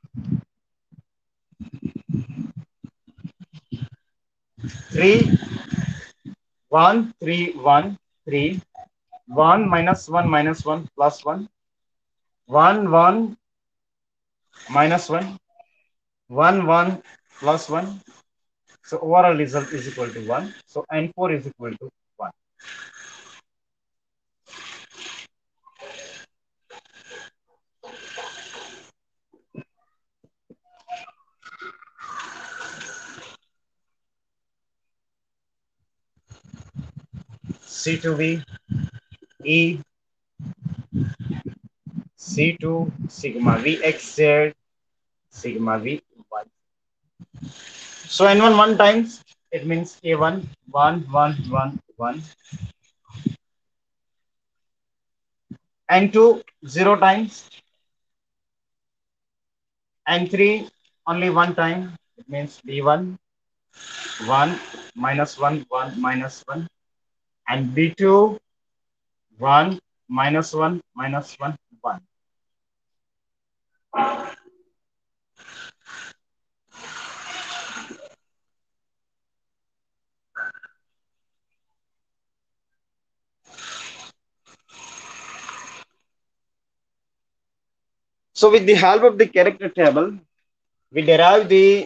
three. one, three, one, three. one minus one minus one plus one. one, one minus one. one, one plus one. So overall result is equal to one. So N four is equal to one. C two V E C two sigma V X Z sigma V Y. So N one one times, it means A one, one, one, one, one. N two zero times. N three only one time, it means B one, one, minus one, one, minus one. And B two, one, minus one, minus one, one. So with the help of the character table, we derive the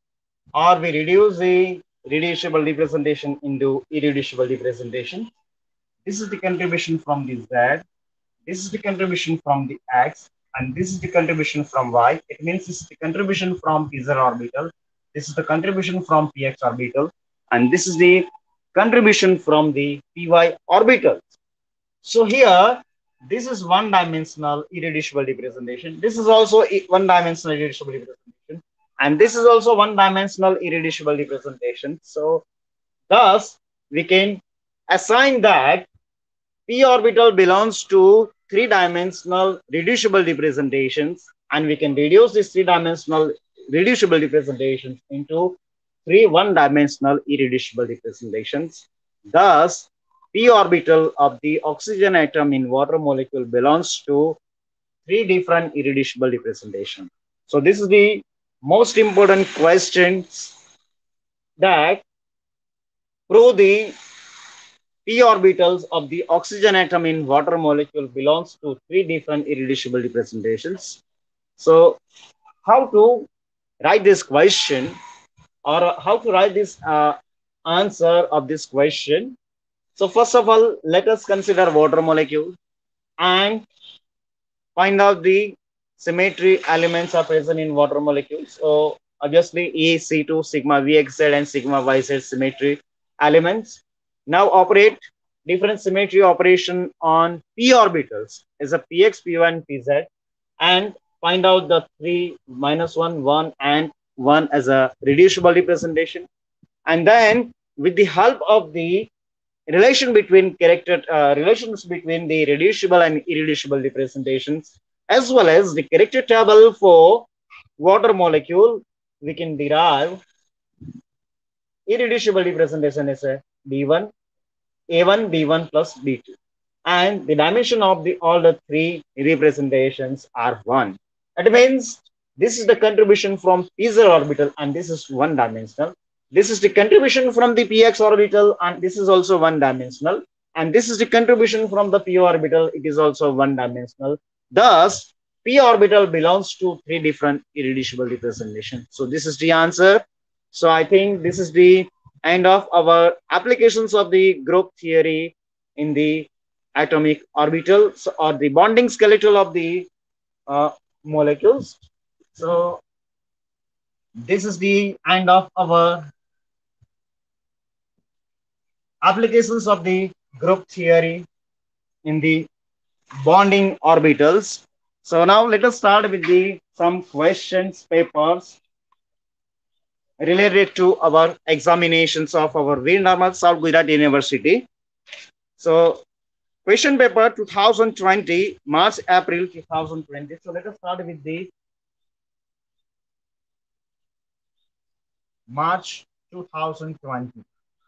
or we reduce the reducible representation into irreducible representation. This is the contribution from the Z. This is the contribution from the X, and this is the contribution from Y. It means this is the contribution from P Z orbital. This is the contribution from P X orbital, and this is the contribution from the P Y orbital. So here, this is one-dimensional irreducible representation. This is also one-dimensional irreducible representation, and this is also one-dimensional irreducible representation. So thus, we can assign that P orbital belongs to three-dimensional reducible representations, and we can reduce these three-dimensional reducible representations into three one-dimensional irreducible representations. Thus, P orbital of the oxygen atom in water molecule belongs to three different irreducible representations. So this is the most important questions that prove the P orbitals of the oxygen atom in water molecule belongs to three different irreducible representations. So how to write this question, or how to write this uh, answer of this question? So first of all, let us consider water molecule and find out the symmetry elements are present in water molecules. So obviously E, C two, sigma V X Z and sigma Y Z symmetry elements. Now operate different symmetry operation on P orbitals as a P X, P Y and P Z, and find out the three, minus one, one and one as a reducible representation. And then with the help of the relation between character uh, relations between the reducible and irreducible representations, as well as the character table for water molecule, we can derive irreducible representation as a b one, a one, b one plus b two. And the dimension of the all the three representations are one. That means this is the contribution from pz orbital and this is one dimensional. This is the contribution from the px orbital and this is also one dimensional. And this is the contribution from the p orbital, it is also one dimensional. Thus, p orbital belongs to three different irreducible representations. So this is the answer. So I think this is the end of our applications of the group theory in the atomic orbitals or the bonding skeletal of the uh, molecules. So this is the end of our applications of the group theory in the bonding orbitals. So now let us start with the some questions papers related to our examinations of our Veer Narmal South Gujarat University. So question paper twenty twenty, March, April twenty twenty. So let us start with the March twenty twenty.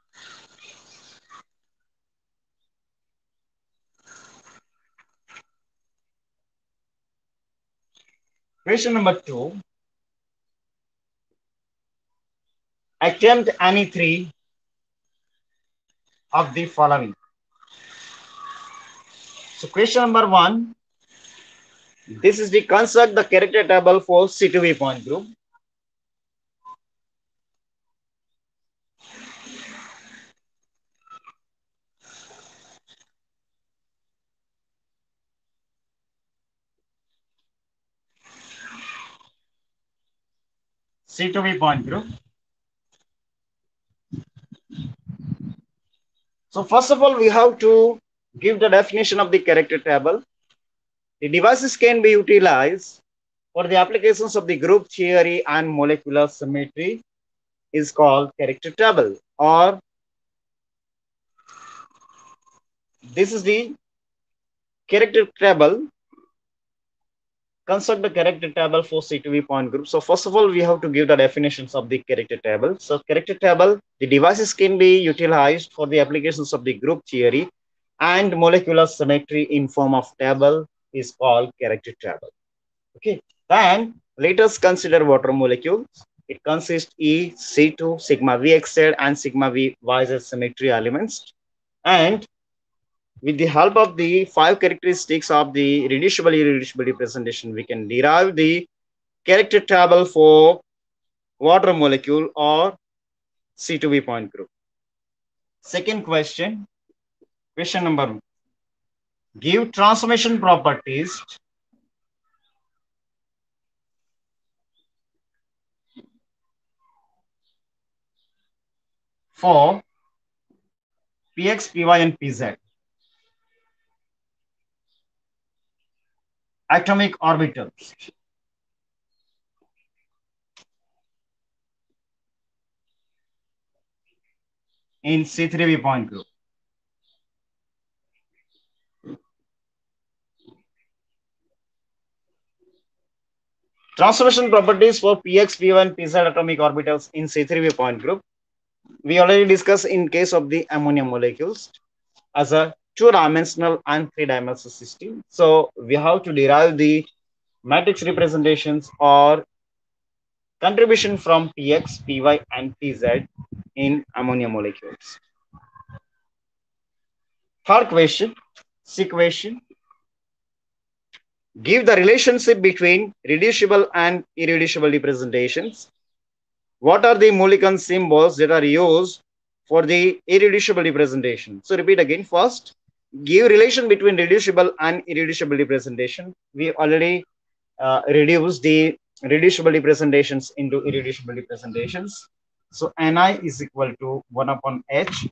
Question number two. Attempt any three of the following. So question number one. This is the construct the character table for C two V point group. C two V point group. So first of all, we have to give the definition of the character table. The devices can be utilized for the applications of the group theory and molecular symmetry is called character table, or this is the character table. Construct the character table for C two V point group. So first of all, we have to give the definitions of the character table. So character table, the devices can be utilized for the applications of the group theory and molecular symmetry in form of table is called character table. Okay. Then let us consider water molecules. It consists E, C two, sigma V X Z and sigma V Y Z symmetry elements. And with the help of the five characteristics of the reducible irreducible representation, we can derive the character table for water molecule or C two V point group. Second question, question number one. Give transformation properties for P X, P Y, and P Z. Atomic orbitals. In C three V point group. Transformation properties for P X, P Y, and P Z atomic orbitals in C three V point group. We already discussed in case of the ammonia molecules as a two-dimensional and three-dimensional system. So we have to derive the matrix representations or contribution from P X, P Y, and P Z in ammonia molecules. Third question, C question. Give the relationship between reducible and irreducible representations. What are the Mulliken symbols that are used for the irreducible representation? So repeat again. First, give relation between reducible and irreducible representation. We already uh, reduced the reducible representations into irreducible representations. So Ni is equal to one upon H,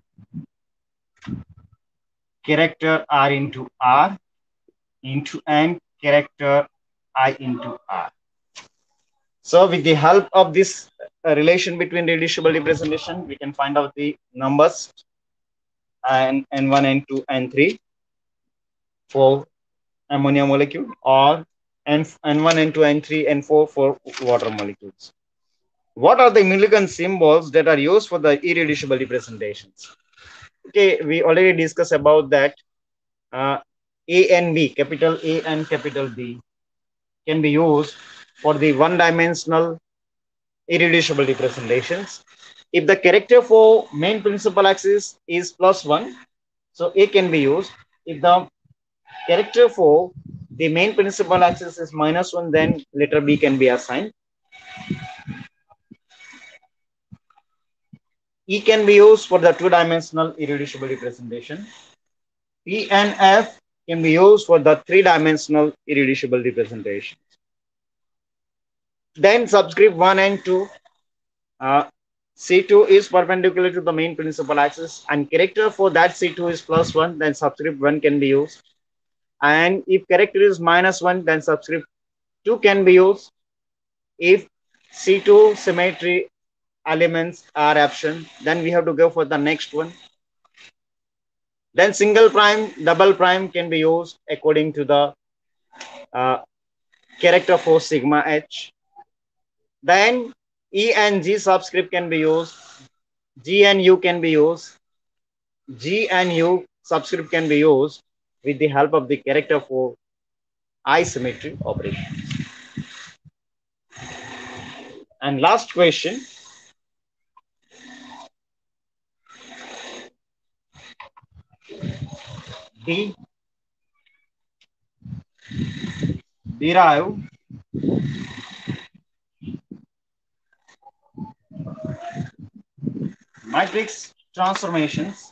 character R into R into N, character I into R. So with the help of this uh, relation between reducible representation, we can find out the numbers and N one, N two, N three for ammonia molecule, or N, N1, N two, N three, N four for water molecules. What are the Millikan symbols that are used for the irreducible representations? Okay, we already discussed about that. Uh, A and B, capital A and capital B, can be used for the one-dimensional irreducible representations. If the character for main principal axis is plus one, so A can be used. If the character for the main principal axis is minus one, then letter B can be assigned. E can be used for the two-dimensional irreducible representation. P and F can be used for the three-dimensional irreducible representation. Then subscript one and two, uh, C two is perpendicular to the main principal axis and character for that C two is plus one, then subscript one can be used. And if character is minus one, then subscript two can be used. If C two symmetry elements are absent, then we have to go for the next one. Then single prime, double prime can be used according to the uh, character for sigma h. Then E and G subscript can be used. G and U can be used. G and U subscript can be used with the help of the character for isometry operation. And last question, D, derive matrix transformations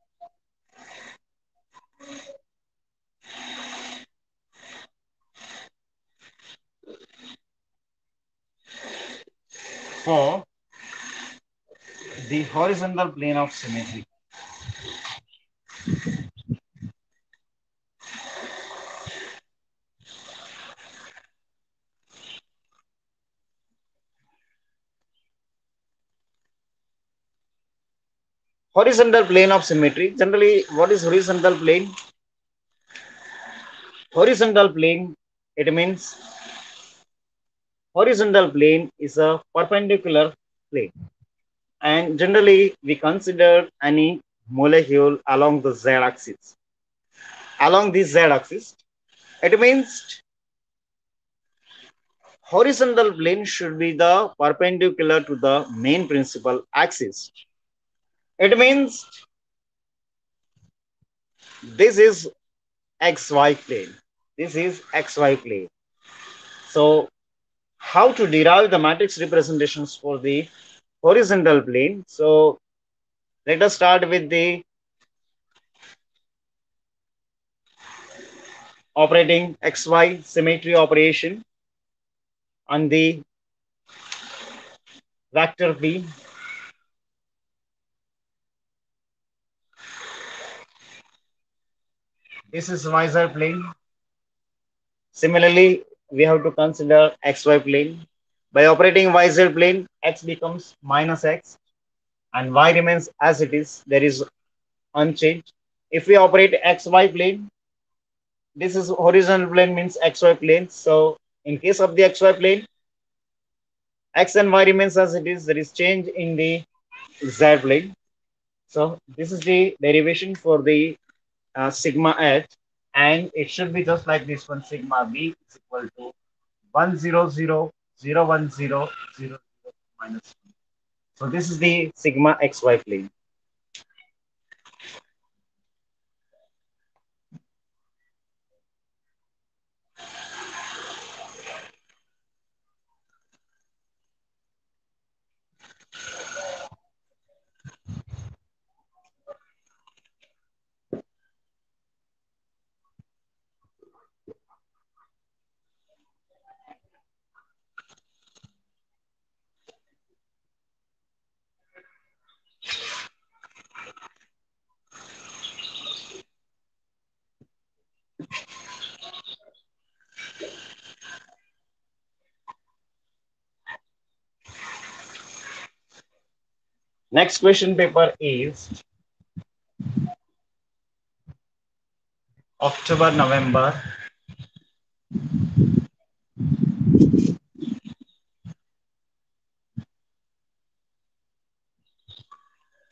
for the horizontal plane of symmetry. Horizontal plane of symmetry. Generally, what is horizontal plane? Horizontal plane, it means horizontal plane is a perpendicular plane. And generally, we consider any molecule along the z-axis. Along this z-axis, it means horizontal plane should be the perpendicular to the main principal axis. It means this is xy plane. This is xy plane. So how to derive the matrix representations for the horizontal plane? So let us start with the operating xy symmetry operation on the vector P. This is yz plane. Similarly, we have to consider xy plane. By operating yz plane, x becomes minus x and y remains as it is. There is unchanged. If we operate xy plane, this is horizontal plane means xy plane. So in case of the xy plane, x and y remains as it is. There is change in the z plane. So this is the derivation for the uh, sigma h, and it should be just like this one. Sigma b is equal to one zero zero zero one zero zero minus one. So this is the sigma xy plane. Next question paper is October, November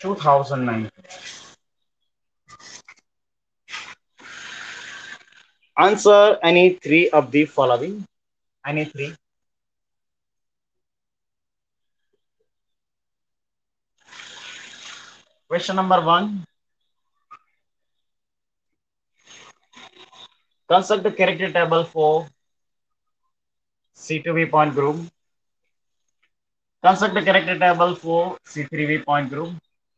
two thousand nine. Answer any three of the following. Any three. Question number one. Construct the character table for C two V point group. Construct the character table for C three V point group.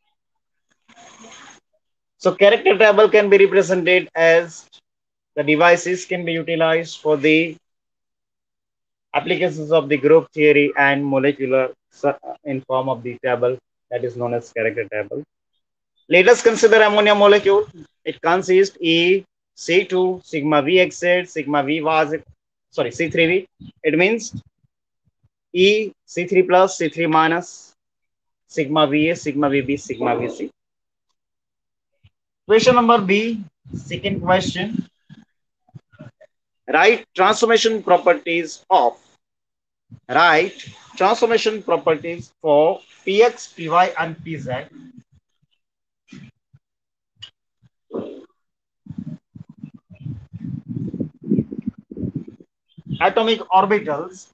So character table can be represented as the devices can be utilized for the applications of the group theory and molecular in form of the table that is known as character table. Let us consider ammonia molecule. It consists E C two sigma V exit sigma V was sorry C three V. It means E C three plus C three minus sigma V A sigma V B sigma V C. Question number B. Second question. Write transformation properties of write transformation properties for Px, Py, and Pz. Atomic orbitals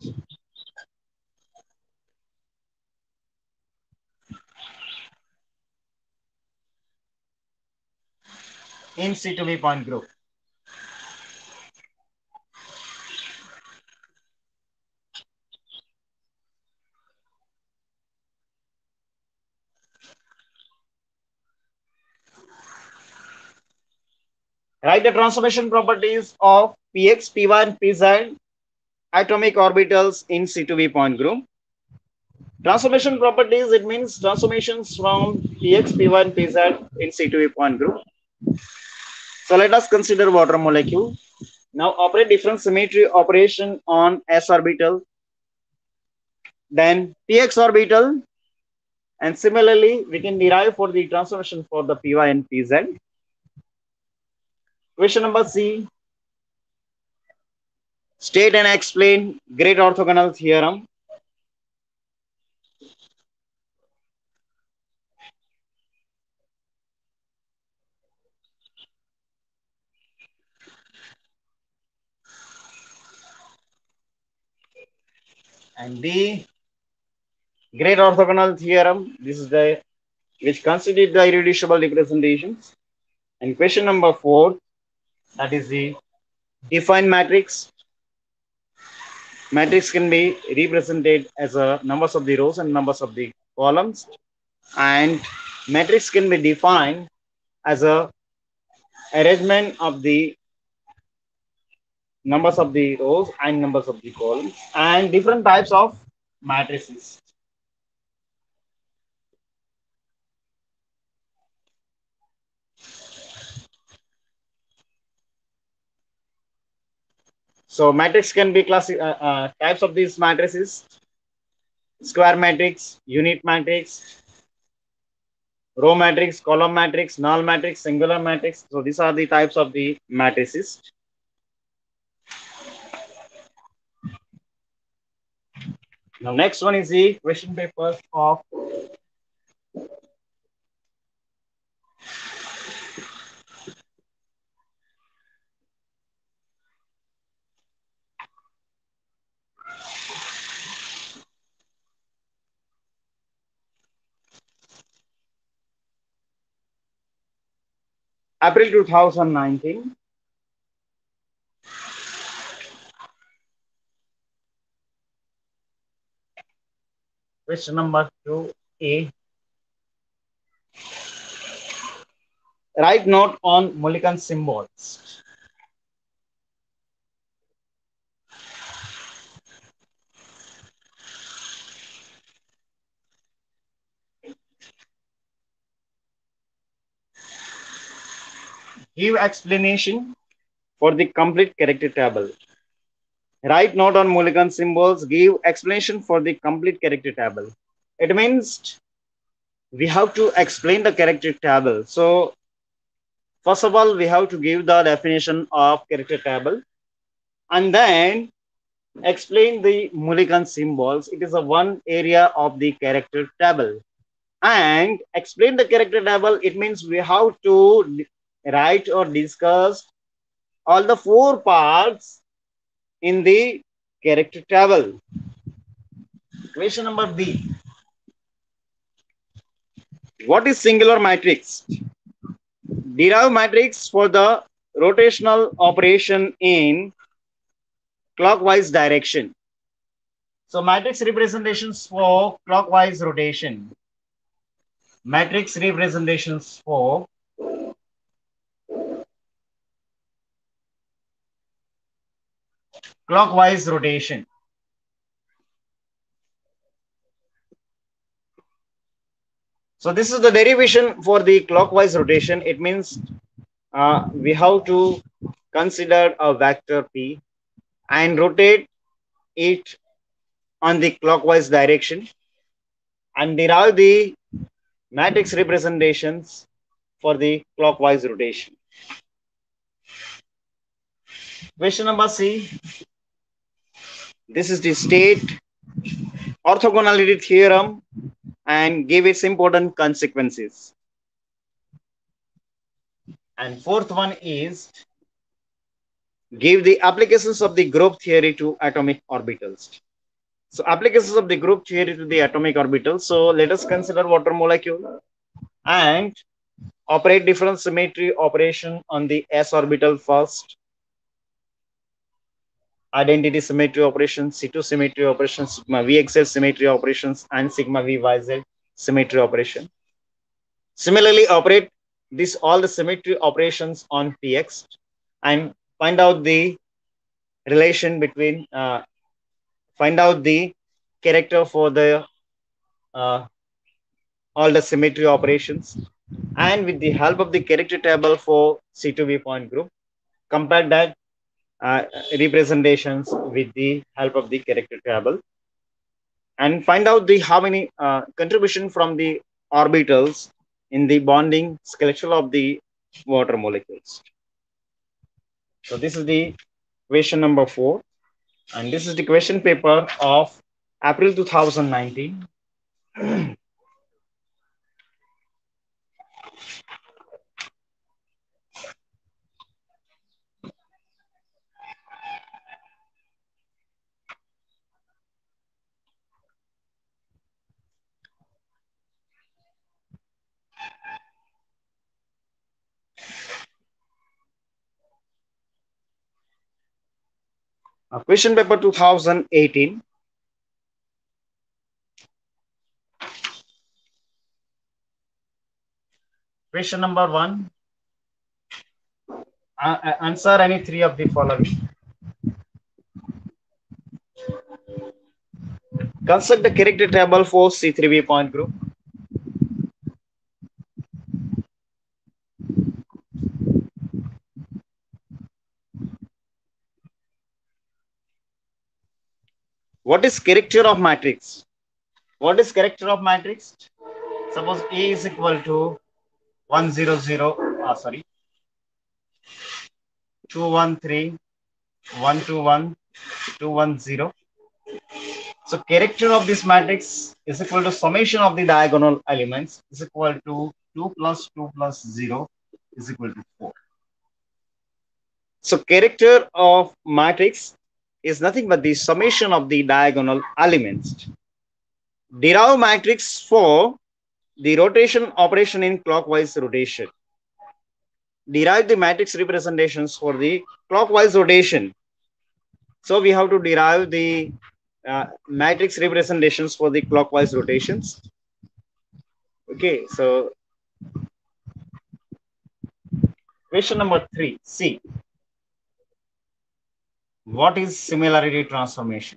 in C two V point group. Write the transformation properties of Px, Py, and Pz atomic orbitals in C two V point group. Transformation properties, it means transformations from Px, Py, and Pz in C two V point group. So let us consider water molecule. Now operate different symmetry operation on s orbital, then Px orbital, and similarly we can derive for the transformation for the Py and Pz. Question number C. State and explain great orthogonal theorem. And D. Great orthogonal theorem. This is the which constitute the irreducible representations. And question number four, that is the define matrix. Matrix can be represented as a numbers of the rows and numbers of the columns, and matrix can be defined as a arrangement of the numbers of the rows and numbers of the columns and different types of matrices. So matrix can be class uh, uh, types of these matrices: square matrix, unit matrix, row matrix, column matrix, null matrix, singular matrix. So these are the types of the matrices. Now next one is the question papers of April two thousand nineteen. Question number two A. Write note on Mulliken symbols. Give explanation for the complete character table. Write note on Mulliken symbols. Give explanation for the complete character table. It means we have to explain the character table. So first of all, we have to give the definition of character table and then explain the Mulliken symbols. It is a one area of the character table. and explain the character table. It means we have to write or discuss all the four parts in the character table. Question number B. What is singular matrix? Derive matrix for the rotational operation in clockwise direction. So matrix representations for clockwise rotation. Matrix representations for clockwise rotation. So this is the derivation for the clockwise rotation. It means uh, we have to consider a vector P and rotate it on the clockwise direction and derive the matrix representations for the clockwise rotation. Question number C. This is the state orthogonality theorem and give its important consequences. And fourth one is give the applications of the group theory to atomic orbitals. So applications of the group theory to the atomic orbitals. So let us consider water molecule and operate difference symmetry operation on the s orbital first. Identity symmetry operations, C two symmetry operations, sigma V X L symmetry operations, and sigma V Y Z symmetry operation. Similarly, operate this all the symmetry operations on P X and find out the relation between, uh, find out the character for the uh, all the symmetry operations, and with the help of the character table for C two V point group, compare that uh, representations with the help of the character table and find out the how many uh, contribution from the orbitals in the bonding skeletal of the water molecules. So this is the question number four, and this is the question paper of April two thousand nineteen. Uh, question paper two thousand eighteen. Question number one. Uh, uh, answer any three of the following. Construct the character table for C three V point group. What is character of matrix? What is character of matrix? Suppose A is equal to one zero zero, ah, sorry, two one three, one two one, two one zero. So character of this matrix is equal to summation of the diagonal elements is equal to two plus two plus zero is equal to four. So character of matrix is nothing but the summation of the diagonal elements. Derive matrix for the rotation operation in clockwise rotation. Derive the matrix representations for the clockwise rotation. So we have to derive the uh, matrix representations for the clockwise rotations. Okay, so question number three, C. What is similarity transformation?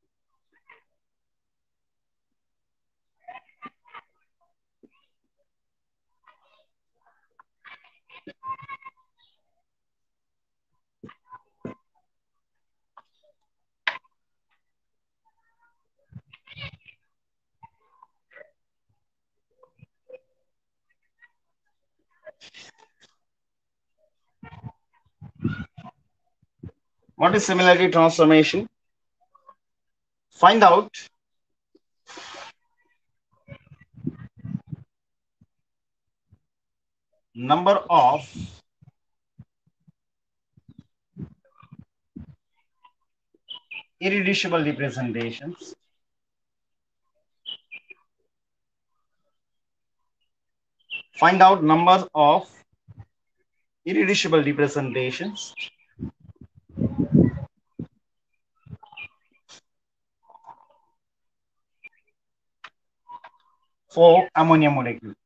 What is similarity transformation? Find out number of irreducible representations find out number of irreducible representations for ammonia molecule.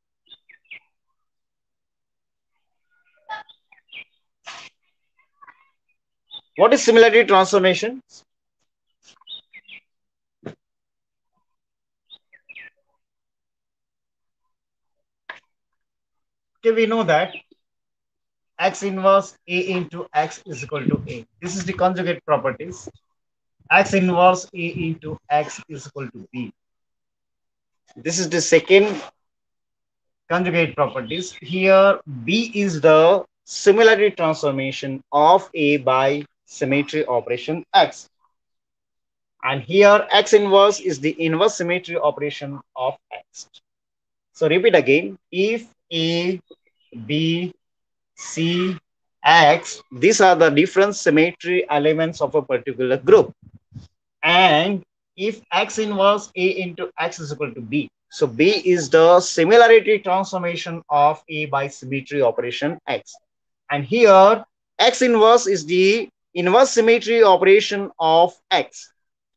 What is similarity transformation? Okay, we know that x inverse A into x is equal to A. This is the conjugate properties. X inverse A into x is equal to B. This is the second conjugate properties. Here B is the similarity transformation of A by symmetry operation X. And here X inverse is the inverse symmetry operation of X. So repeat again. If A, B, C, X, these are the different symmetry elements of a particular group. And if X inverse A into X is equal to B, so B is the similarity transformation of A by symmetry operation X. And here X inverse is the inverse symmetry operation of X.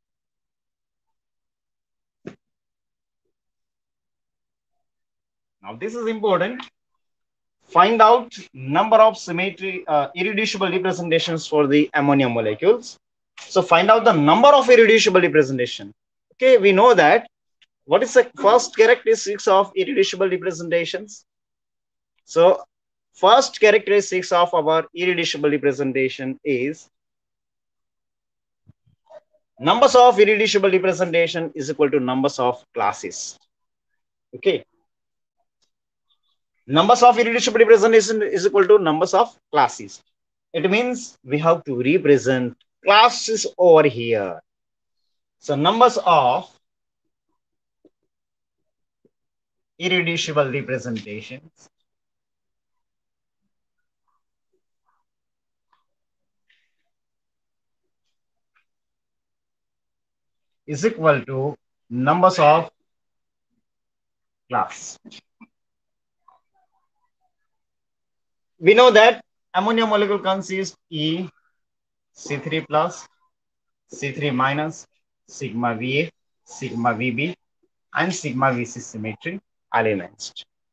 Now this is important. Find out number of symmetry uh, irreducible representations for the ammonia molecules. So find out the number of irreducible representation. Okay, we know that. What is the first characteristics of irreducible representations? So first characteristics of our irreducible representation is numbers of irreducible representation is equal to numbers of classes. Okay. Numbers of irreducible representation is equal to numbers of classes. It means we have to represent classes over here. So numbers of irreducible representations is equal to numbers of class. We know that ammonia molecule consists E, C three plus, C three minus, sigma V A, sigma V B, and sigma V C symmetry elements.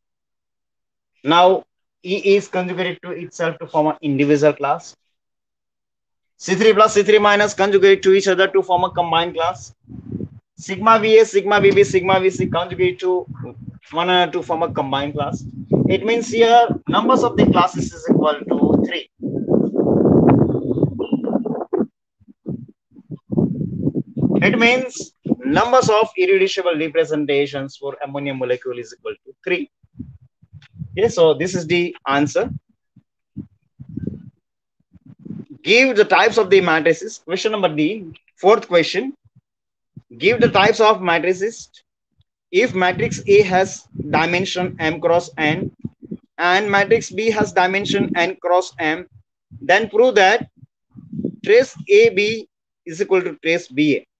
Now, E is conjugated to itself to form an individual class. C three plus C three minus conjugate to each other to form a combined class. Sigma V A, sigma V B, sigma V C conjugate to one another to form a combined class. It means here numbers of the classes is equal to three. It means numbers of irreducible representations for ammonia molecule is equal to three. Okay, so this is the answer. Give the types of the matrices. Question number D, fourth question. Give the types of matrices. If matrix A has dimension m cross n and matrix B has dimension n cross m, then prove that trace A B is equal to trace B A.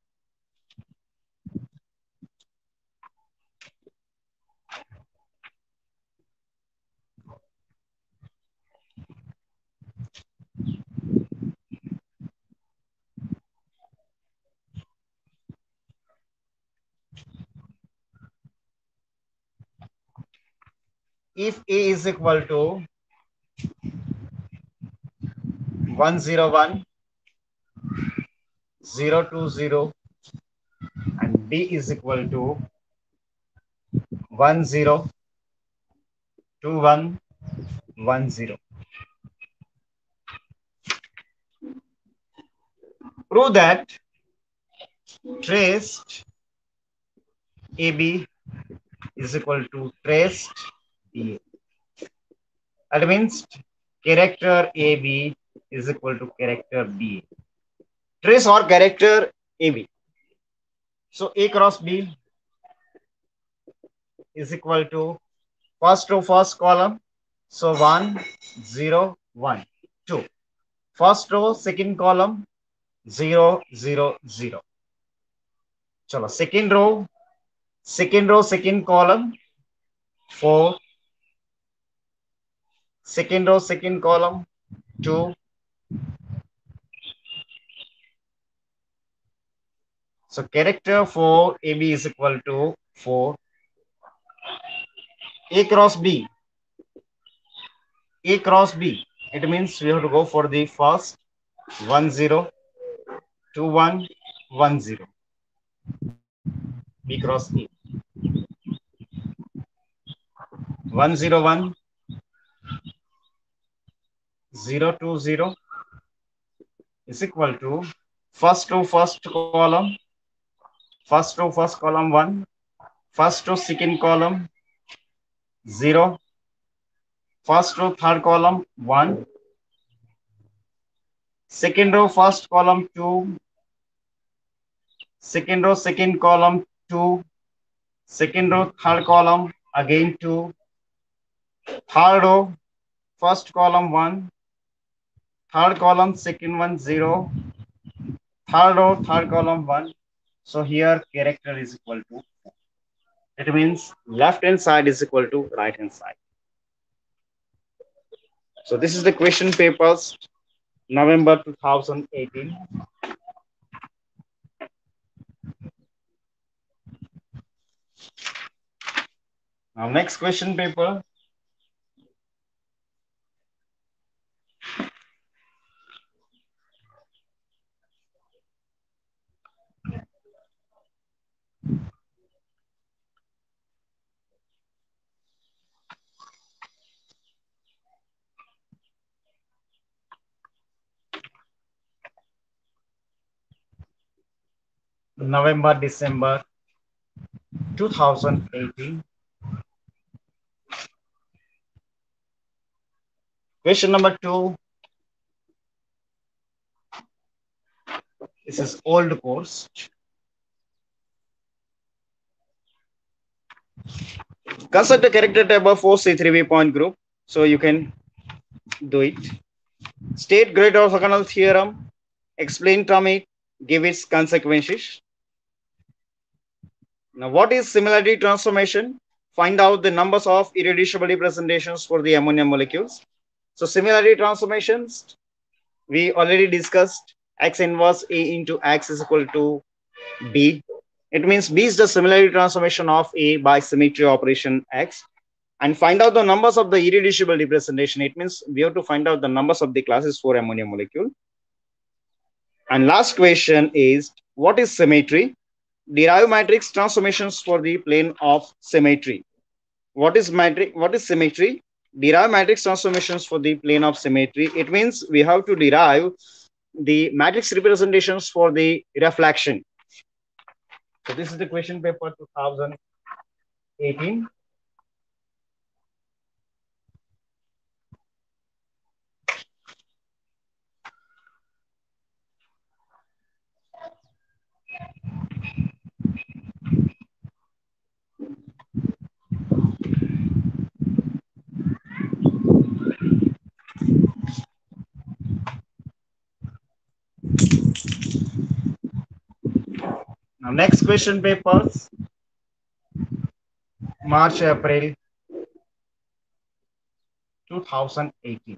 If A is equal to one zero one, zero two zero and B is equal to one zero two one one zero. Prove that traced A B is equal to traced B A. That means character A B is equal to character B A. Trace or character A B. So A cross B is equal to first row first column So one, zero, one, two. First row, second column, zero, zero, zero. Chalo, second row, second row, second column, four. Second row, second column, two. So character for A B is equal to four. A cross B. A cross B. It means we have to go for the first one zero, two one, one zero. B cross E. one zero one, zero two zero is equal to first to first column, first to first column one, first to second column zero, first row third column one, second row first column two, second row second column two, second row third column again two, third row first column one, third column second one zero, third row third column one. So here character is equal to, it means left hand side is equal to right hand side. So this is the question papers November two thousand eighteen. Now next question paper. November December two thousand eighteen. Question number two. This is old course. Construct a character table for C three B point group. So you can do it. State great orthogonal theorem. Explain from it. Give its consequences. Now, what is similarity transformation? Find out the numbers of irreducible representations for the ammonia molecules. So similarity transformations, we already discussed. X inverse A into X is equal to B. It means B is the similarity transformation of A by symmetry operation X. And find out the numbers of the irreducible representation. It means we have to find out the numbers of the classes for ammonia molecule. And last question is, what is symmetry? Derive matrix transformations for the plane of symmetry. What is matrix? What is symmetry? Derive matrix transformations for the plane of symmetry. It means we have to derive the matrix representations for the reflection. So this is the question paper two thousand eighteen. Now next question papers, March, April two thousand eighteen.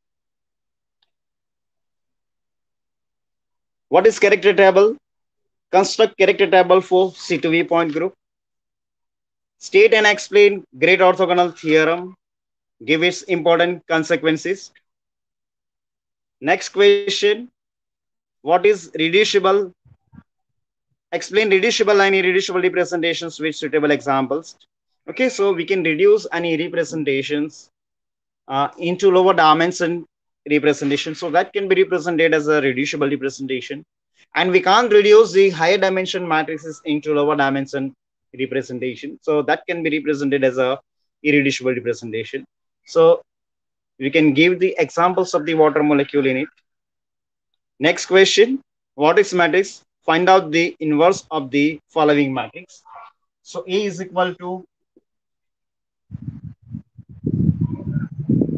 What is character table? Construct character table for C two B point group. State and explain great orthogonal theorem. Give its important consequences. Next question, what is reducible? Explain reducible and irreducible representations with suitable examples. Okay, so we can reduce any representations uh, into lower dimension representation. So that can be represented as a reducible representation. And we can't reduce the higher dimension matrices into lower dimension representation. So that can be represented as a irreducible representation. So we can give the examples of the water molecule in it. Next question, what is matrix? Find out the inverse of the following matrix. So A is equal to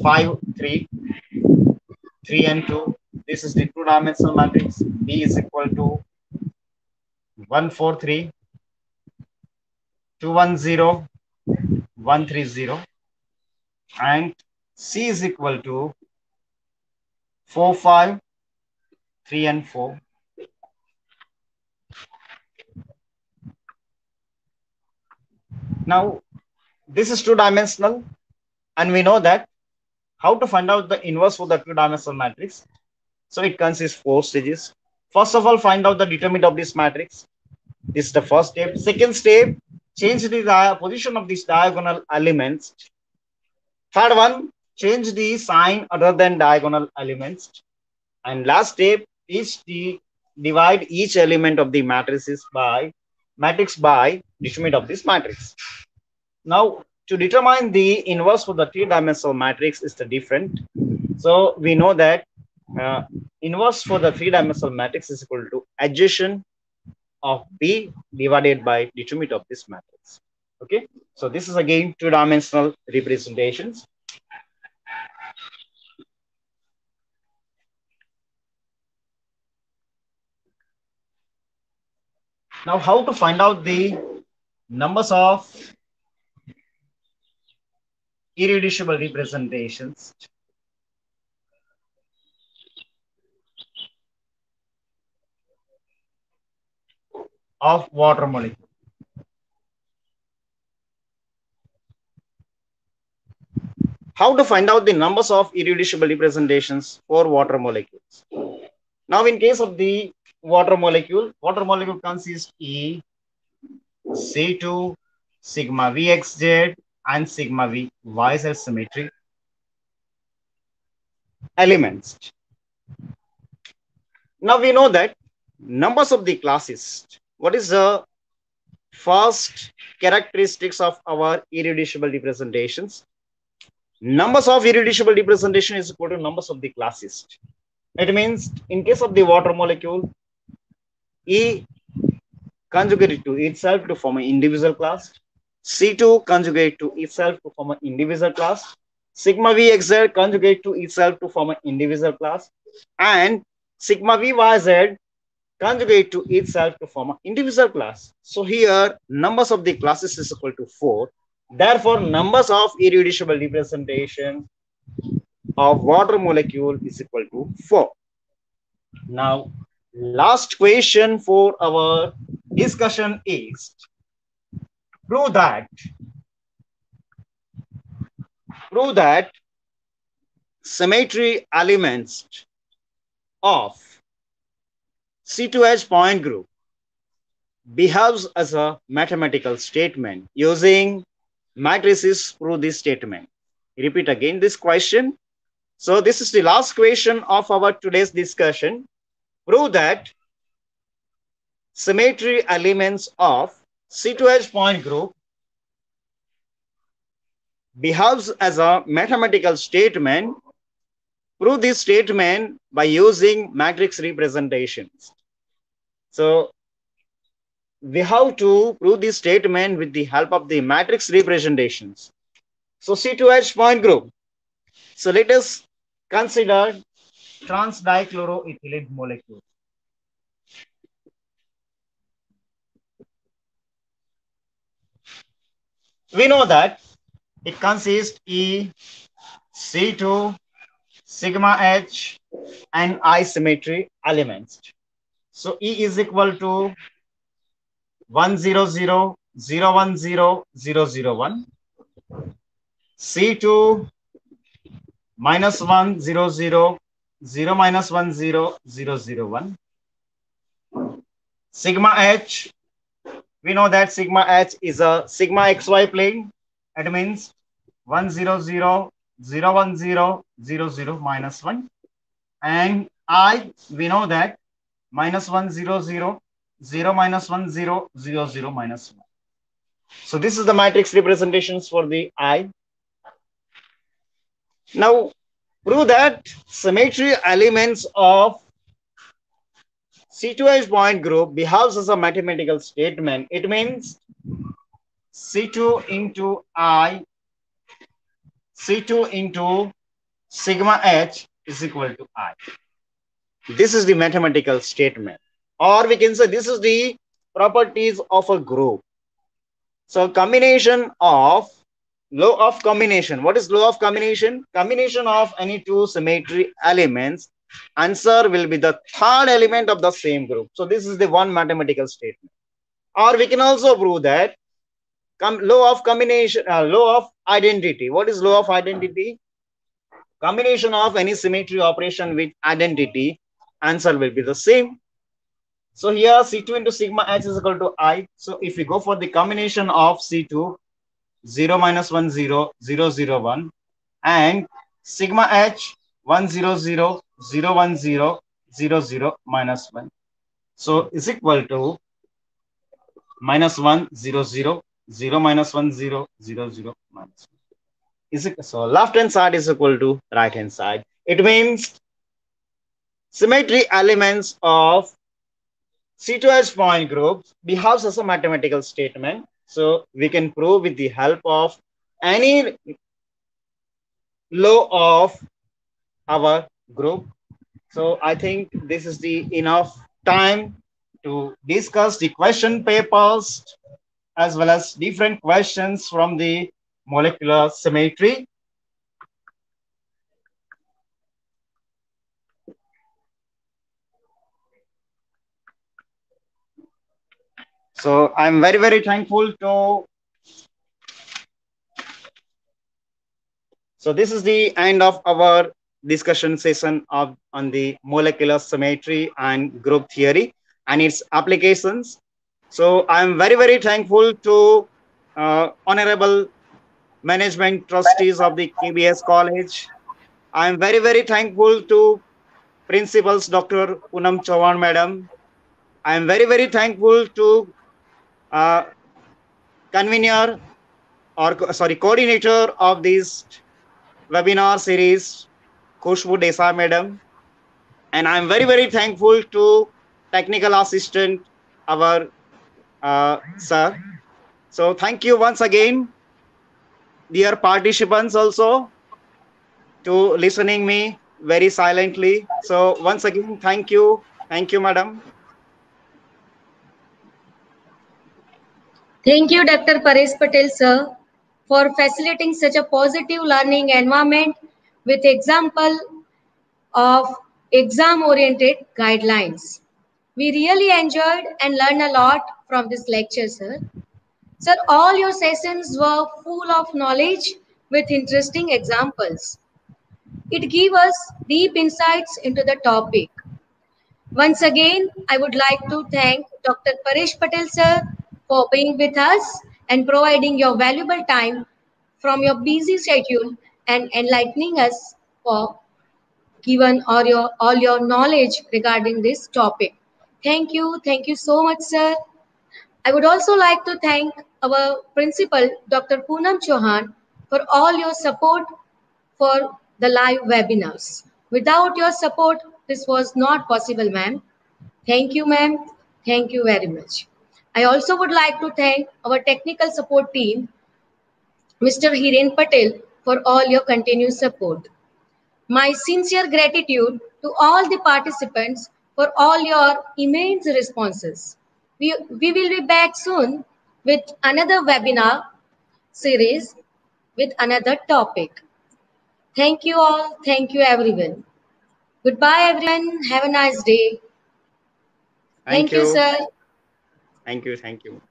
five, three, three and two. This is the two dimensional matrix. B is equal to one, four, three, two, one, zero, one, three, zero, and C is equal to four, five, three and four. Now, this is two dimensional, and we know that how to find out the inverse for the two dimensional matrix. So it consists four stages. First of all, find out the determinant of this matrix. This is the first step. Second step, change the position of these diagonal elements. Third one, change the sign other than diagonal elements. And last step is the divide each element of the matrices by matrix by determinant of this matrix. Now, to determine the inverse for the three-dimensional matrix is the different. So we know that uh, inverse for the three-dimensional matrix is equal to adjacent of B divided by determinant of this matrix. Okay, so this is again two-dimensional representations. Now, how to find out the numbers of irreducible representations of water molecule. How to find out the numbers of irreducible representations for water molecules? Now, in case of the water molecule, water molecule consists E, C two, sigma V X Z, and sigma V Y Z symmetry elements. Now we know that numbers of the classes. What is the first characteristics of our irreducible representations? Numbers of irreducible representation is equal to numbers of the classes. It means in case of the water molecule, E conjugate to itself to form an individual class, C two conjugate to itself to form an individual class, sigma V X Z conjugate to itself to form an individual class, and sigma V Y Z conjugate to itself to form an individual class. So here numbers of the classes is equal to four. Therefore, numbers of irreducible representation of water molecule is equal to four. Now, last question for our discussion is prove that prove that symmetry elements of C two H point group behaves as a mathematical statement using matrices. Prove this statement. Repeat again this question. So this is the last question of our today's discussion. Prove that symmetry elements of C two H point group behaves as a mathematical statement. Prove this statement by using matrix representations. So we have to prove this statement with the help of the matrix representations. So C two H point group. So let us consider trans dichloroethylene molecule. We know that it consists E, C two, sigma H, and I symmetry elements. So E is equal to one zero zero zero one zero zero zero one, C two minus one zero zero zero minus one zero zero zero one, sigma H. We know that sigma H is a sigma xy plane. It means one zero zero zero one zero zero zero minus one, and I, we know that minus one zero zero zero minus one zero zero zero minus one. So this is the matrix representations for the I. Now prove that symmetry elements of C two H point group behaves as a mathematical statement. It means C two into I, C two into sigma h is equal to I. This is the mathematical statement. Or we can say this is the properties of a group. So combination of law of combination. What is law of combination? Combination of any two symmetry elements. Answer will be the third element of the same group. So this is the one mathematical statement. Or we can also prove that law of combination, uh, law of identity. What is law of identity? Combination of any symmetry operation with identity, answer will be the same. So here C two into sigma h is equal to I. So if we go for the combination of C two, zero minus one, zero, zero, zero, one, and sigma h, one, zero, zero, zero, one, zero, zero, zero, minus one. So is equal to minus one, zero, zero, zero, minus one, zero, zero, zero, minus one. Is it, so left hand side is equal to right hand side. It means symmetry elements of C two H point groups behaves as a mathematical statement. So we can prove with the help of any law of our group. So I think this is the enough time to discuss the question papers as well as different questions from the molecular symmetry. So I'm very, very thankful to. So this is the end of our discussion session of on the molecular symmetry and group theory and its applications. So I'm very, very thankful to uh, honorable management trustees of the K B S College. I'm very, very thankful to principals Doctor Poonam Chauhan Madam. I'm very, very thankful to uh, convener or sorry coordinator of this webinar series, Khushbu Desai Madam. And I'm very, very thankful to technical assistant, our uh, sir. So thank you once again, dear participants also, to listening me very silently. So once again, thank you. Thank you, madam. Thank you, Doctor Paresh Patel, sir, for facilitating such a positive learning environment with example of exam-oriented guidelines. We really enjoyed and learned a lot from this lecture, sir. Sir, all your sessions were full of knowledge with interesting examples. It gave us deep insights into the topic. Once again, I would like to thank Doctor Paresh Patel, sir, for being with us and providing your valuable time from your busy schedule and enlightening us for given all your all your knowledge regarding this topic. Thank you. Thank you so much, sir. I would also like to thank our principal, Doctor Poonam Chauhan, for all your support for the live webinars. Without your support, this was not possible, ma'am. Thank you, ma'am. Thank you very much. I also would like to thank our technical support team, Mister Hiren Patel, for all your continued support. My sincere gratitude to all the participants for all your immense responses. We, we will be back soon with another webinar series with another topic. Thank you all. Thank you, everyone. Goodbye, everyone. Have a nice day. Thank Thank you, you. sir. Thank you. Thank you.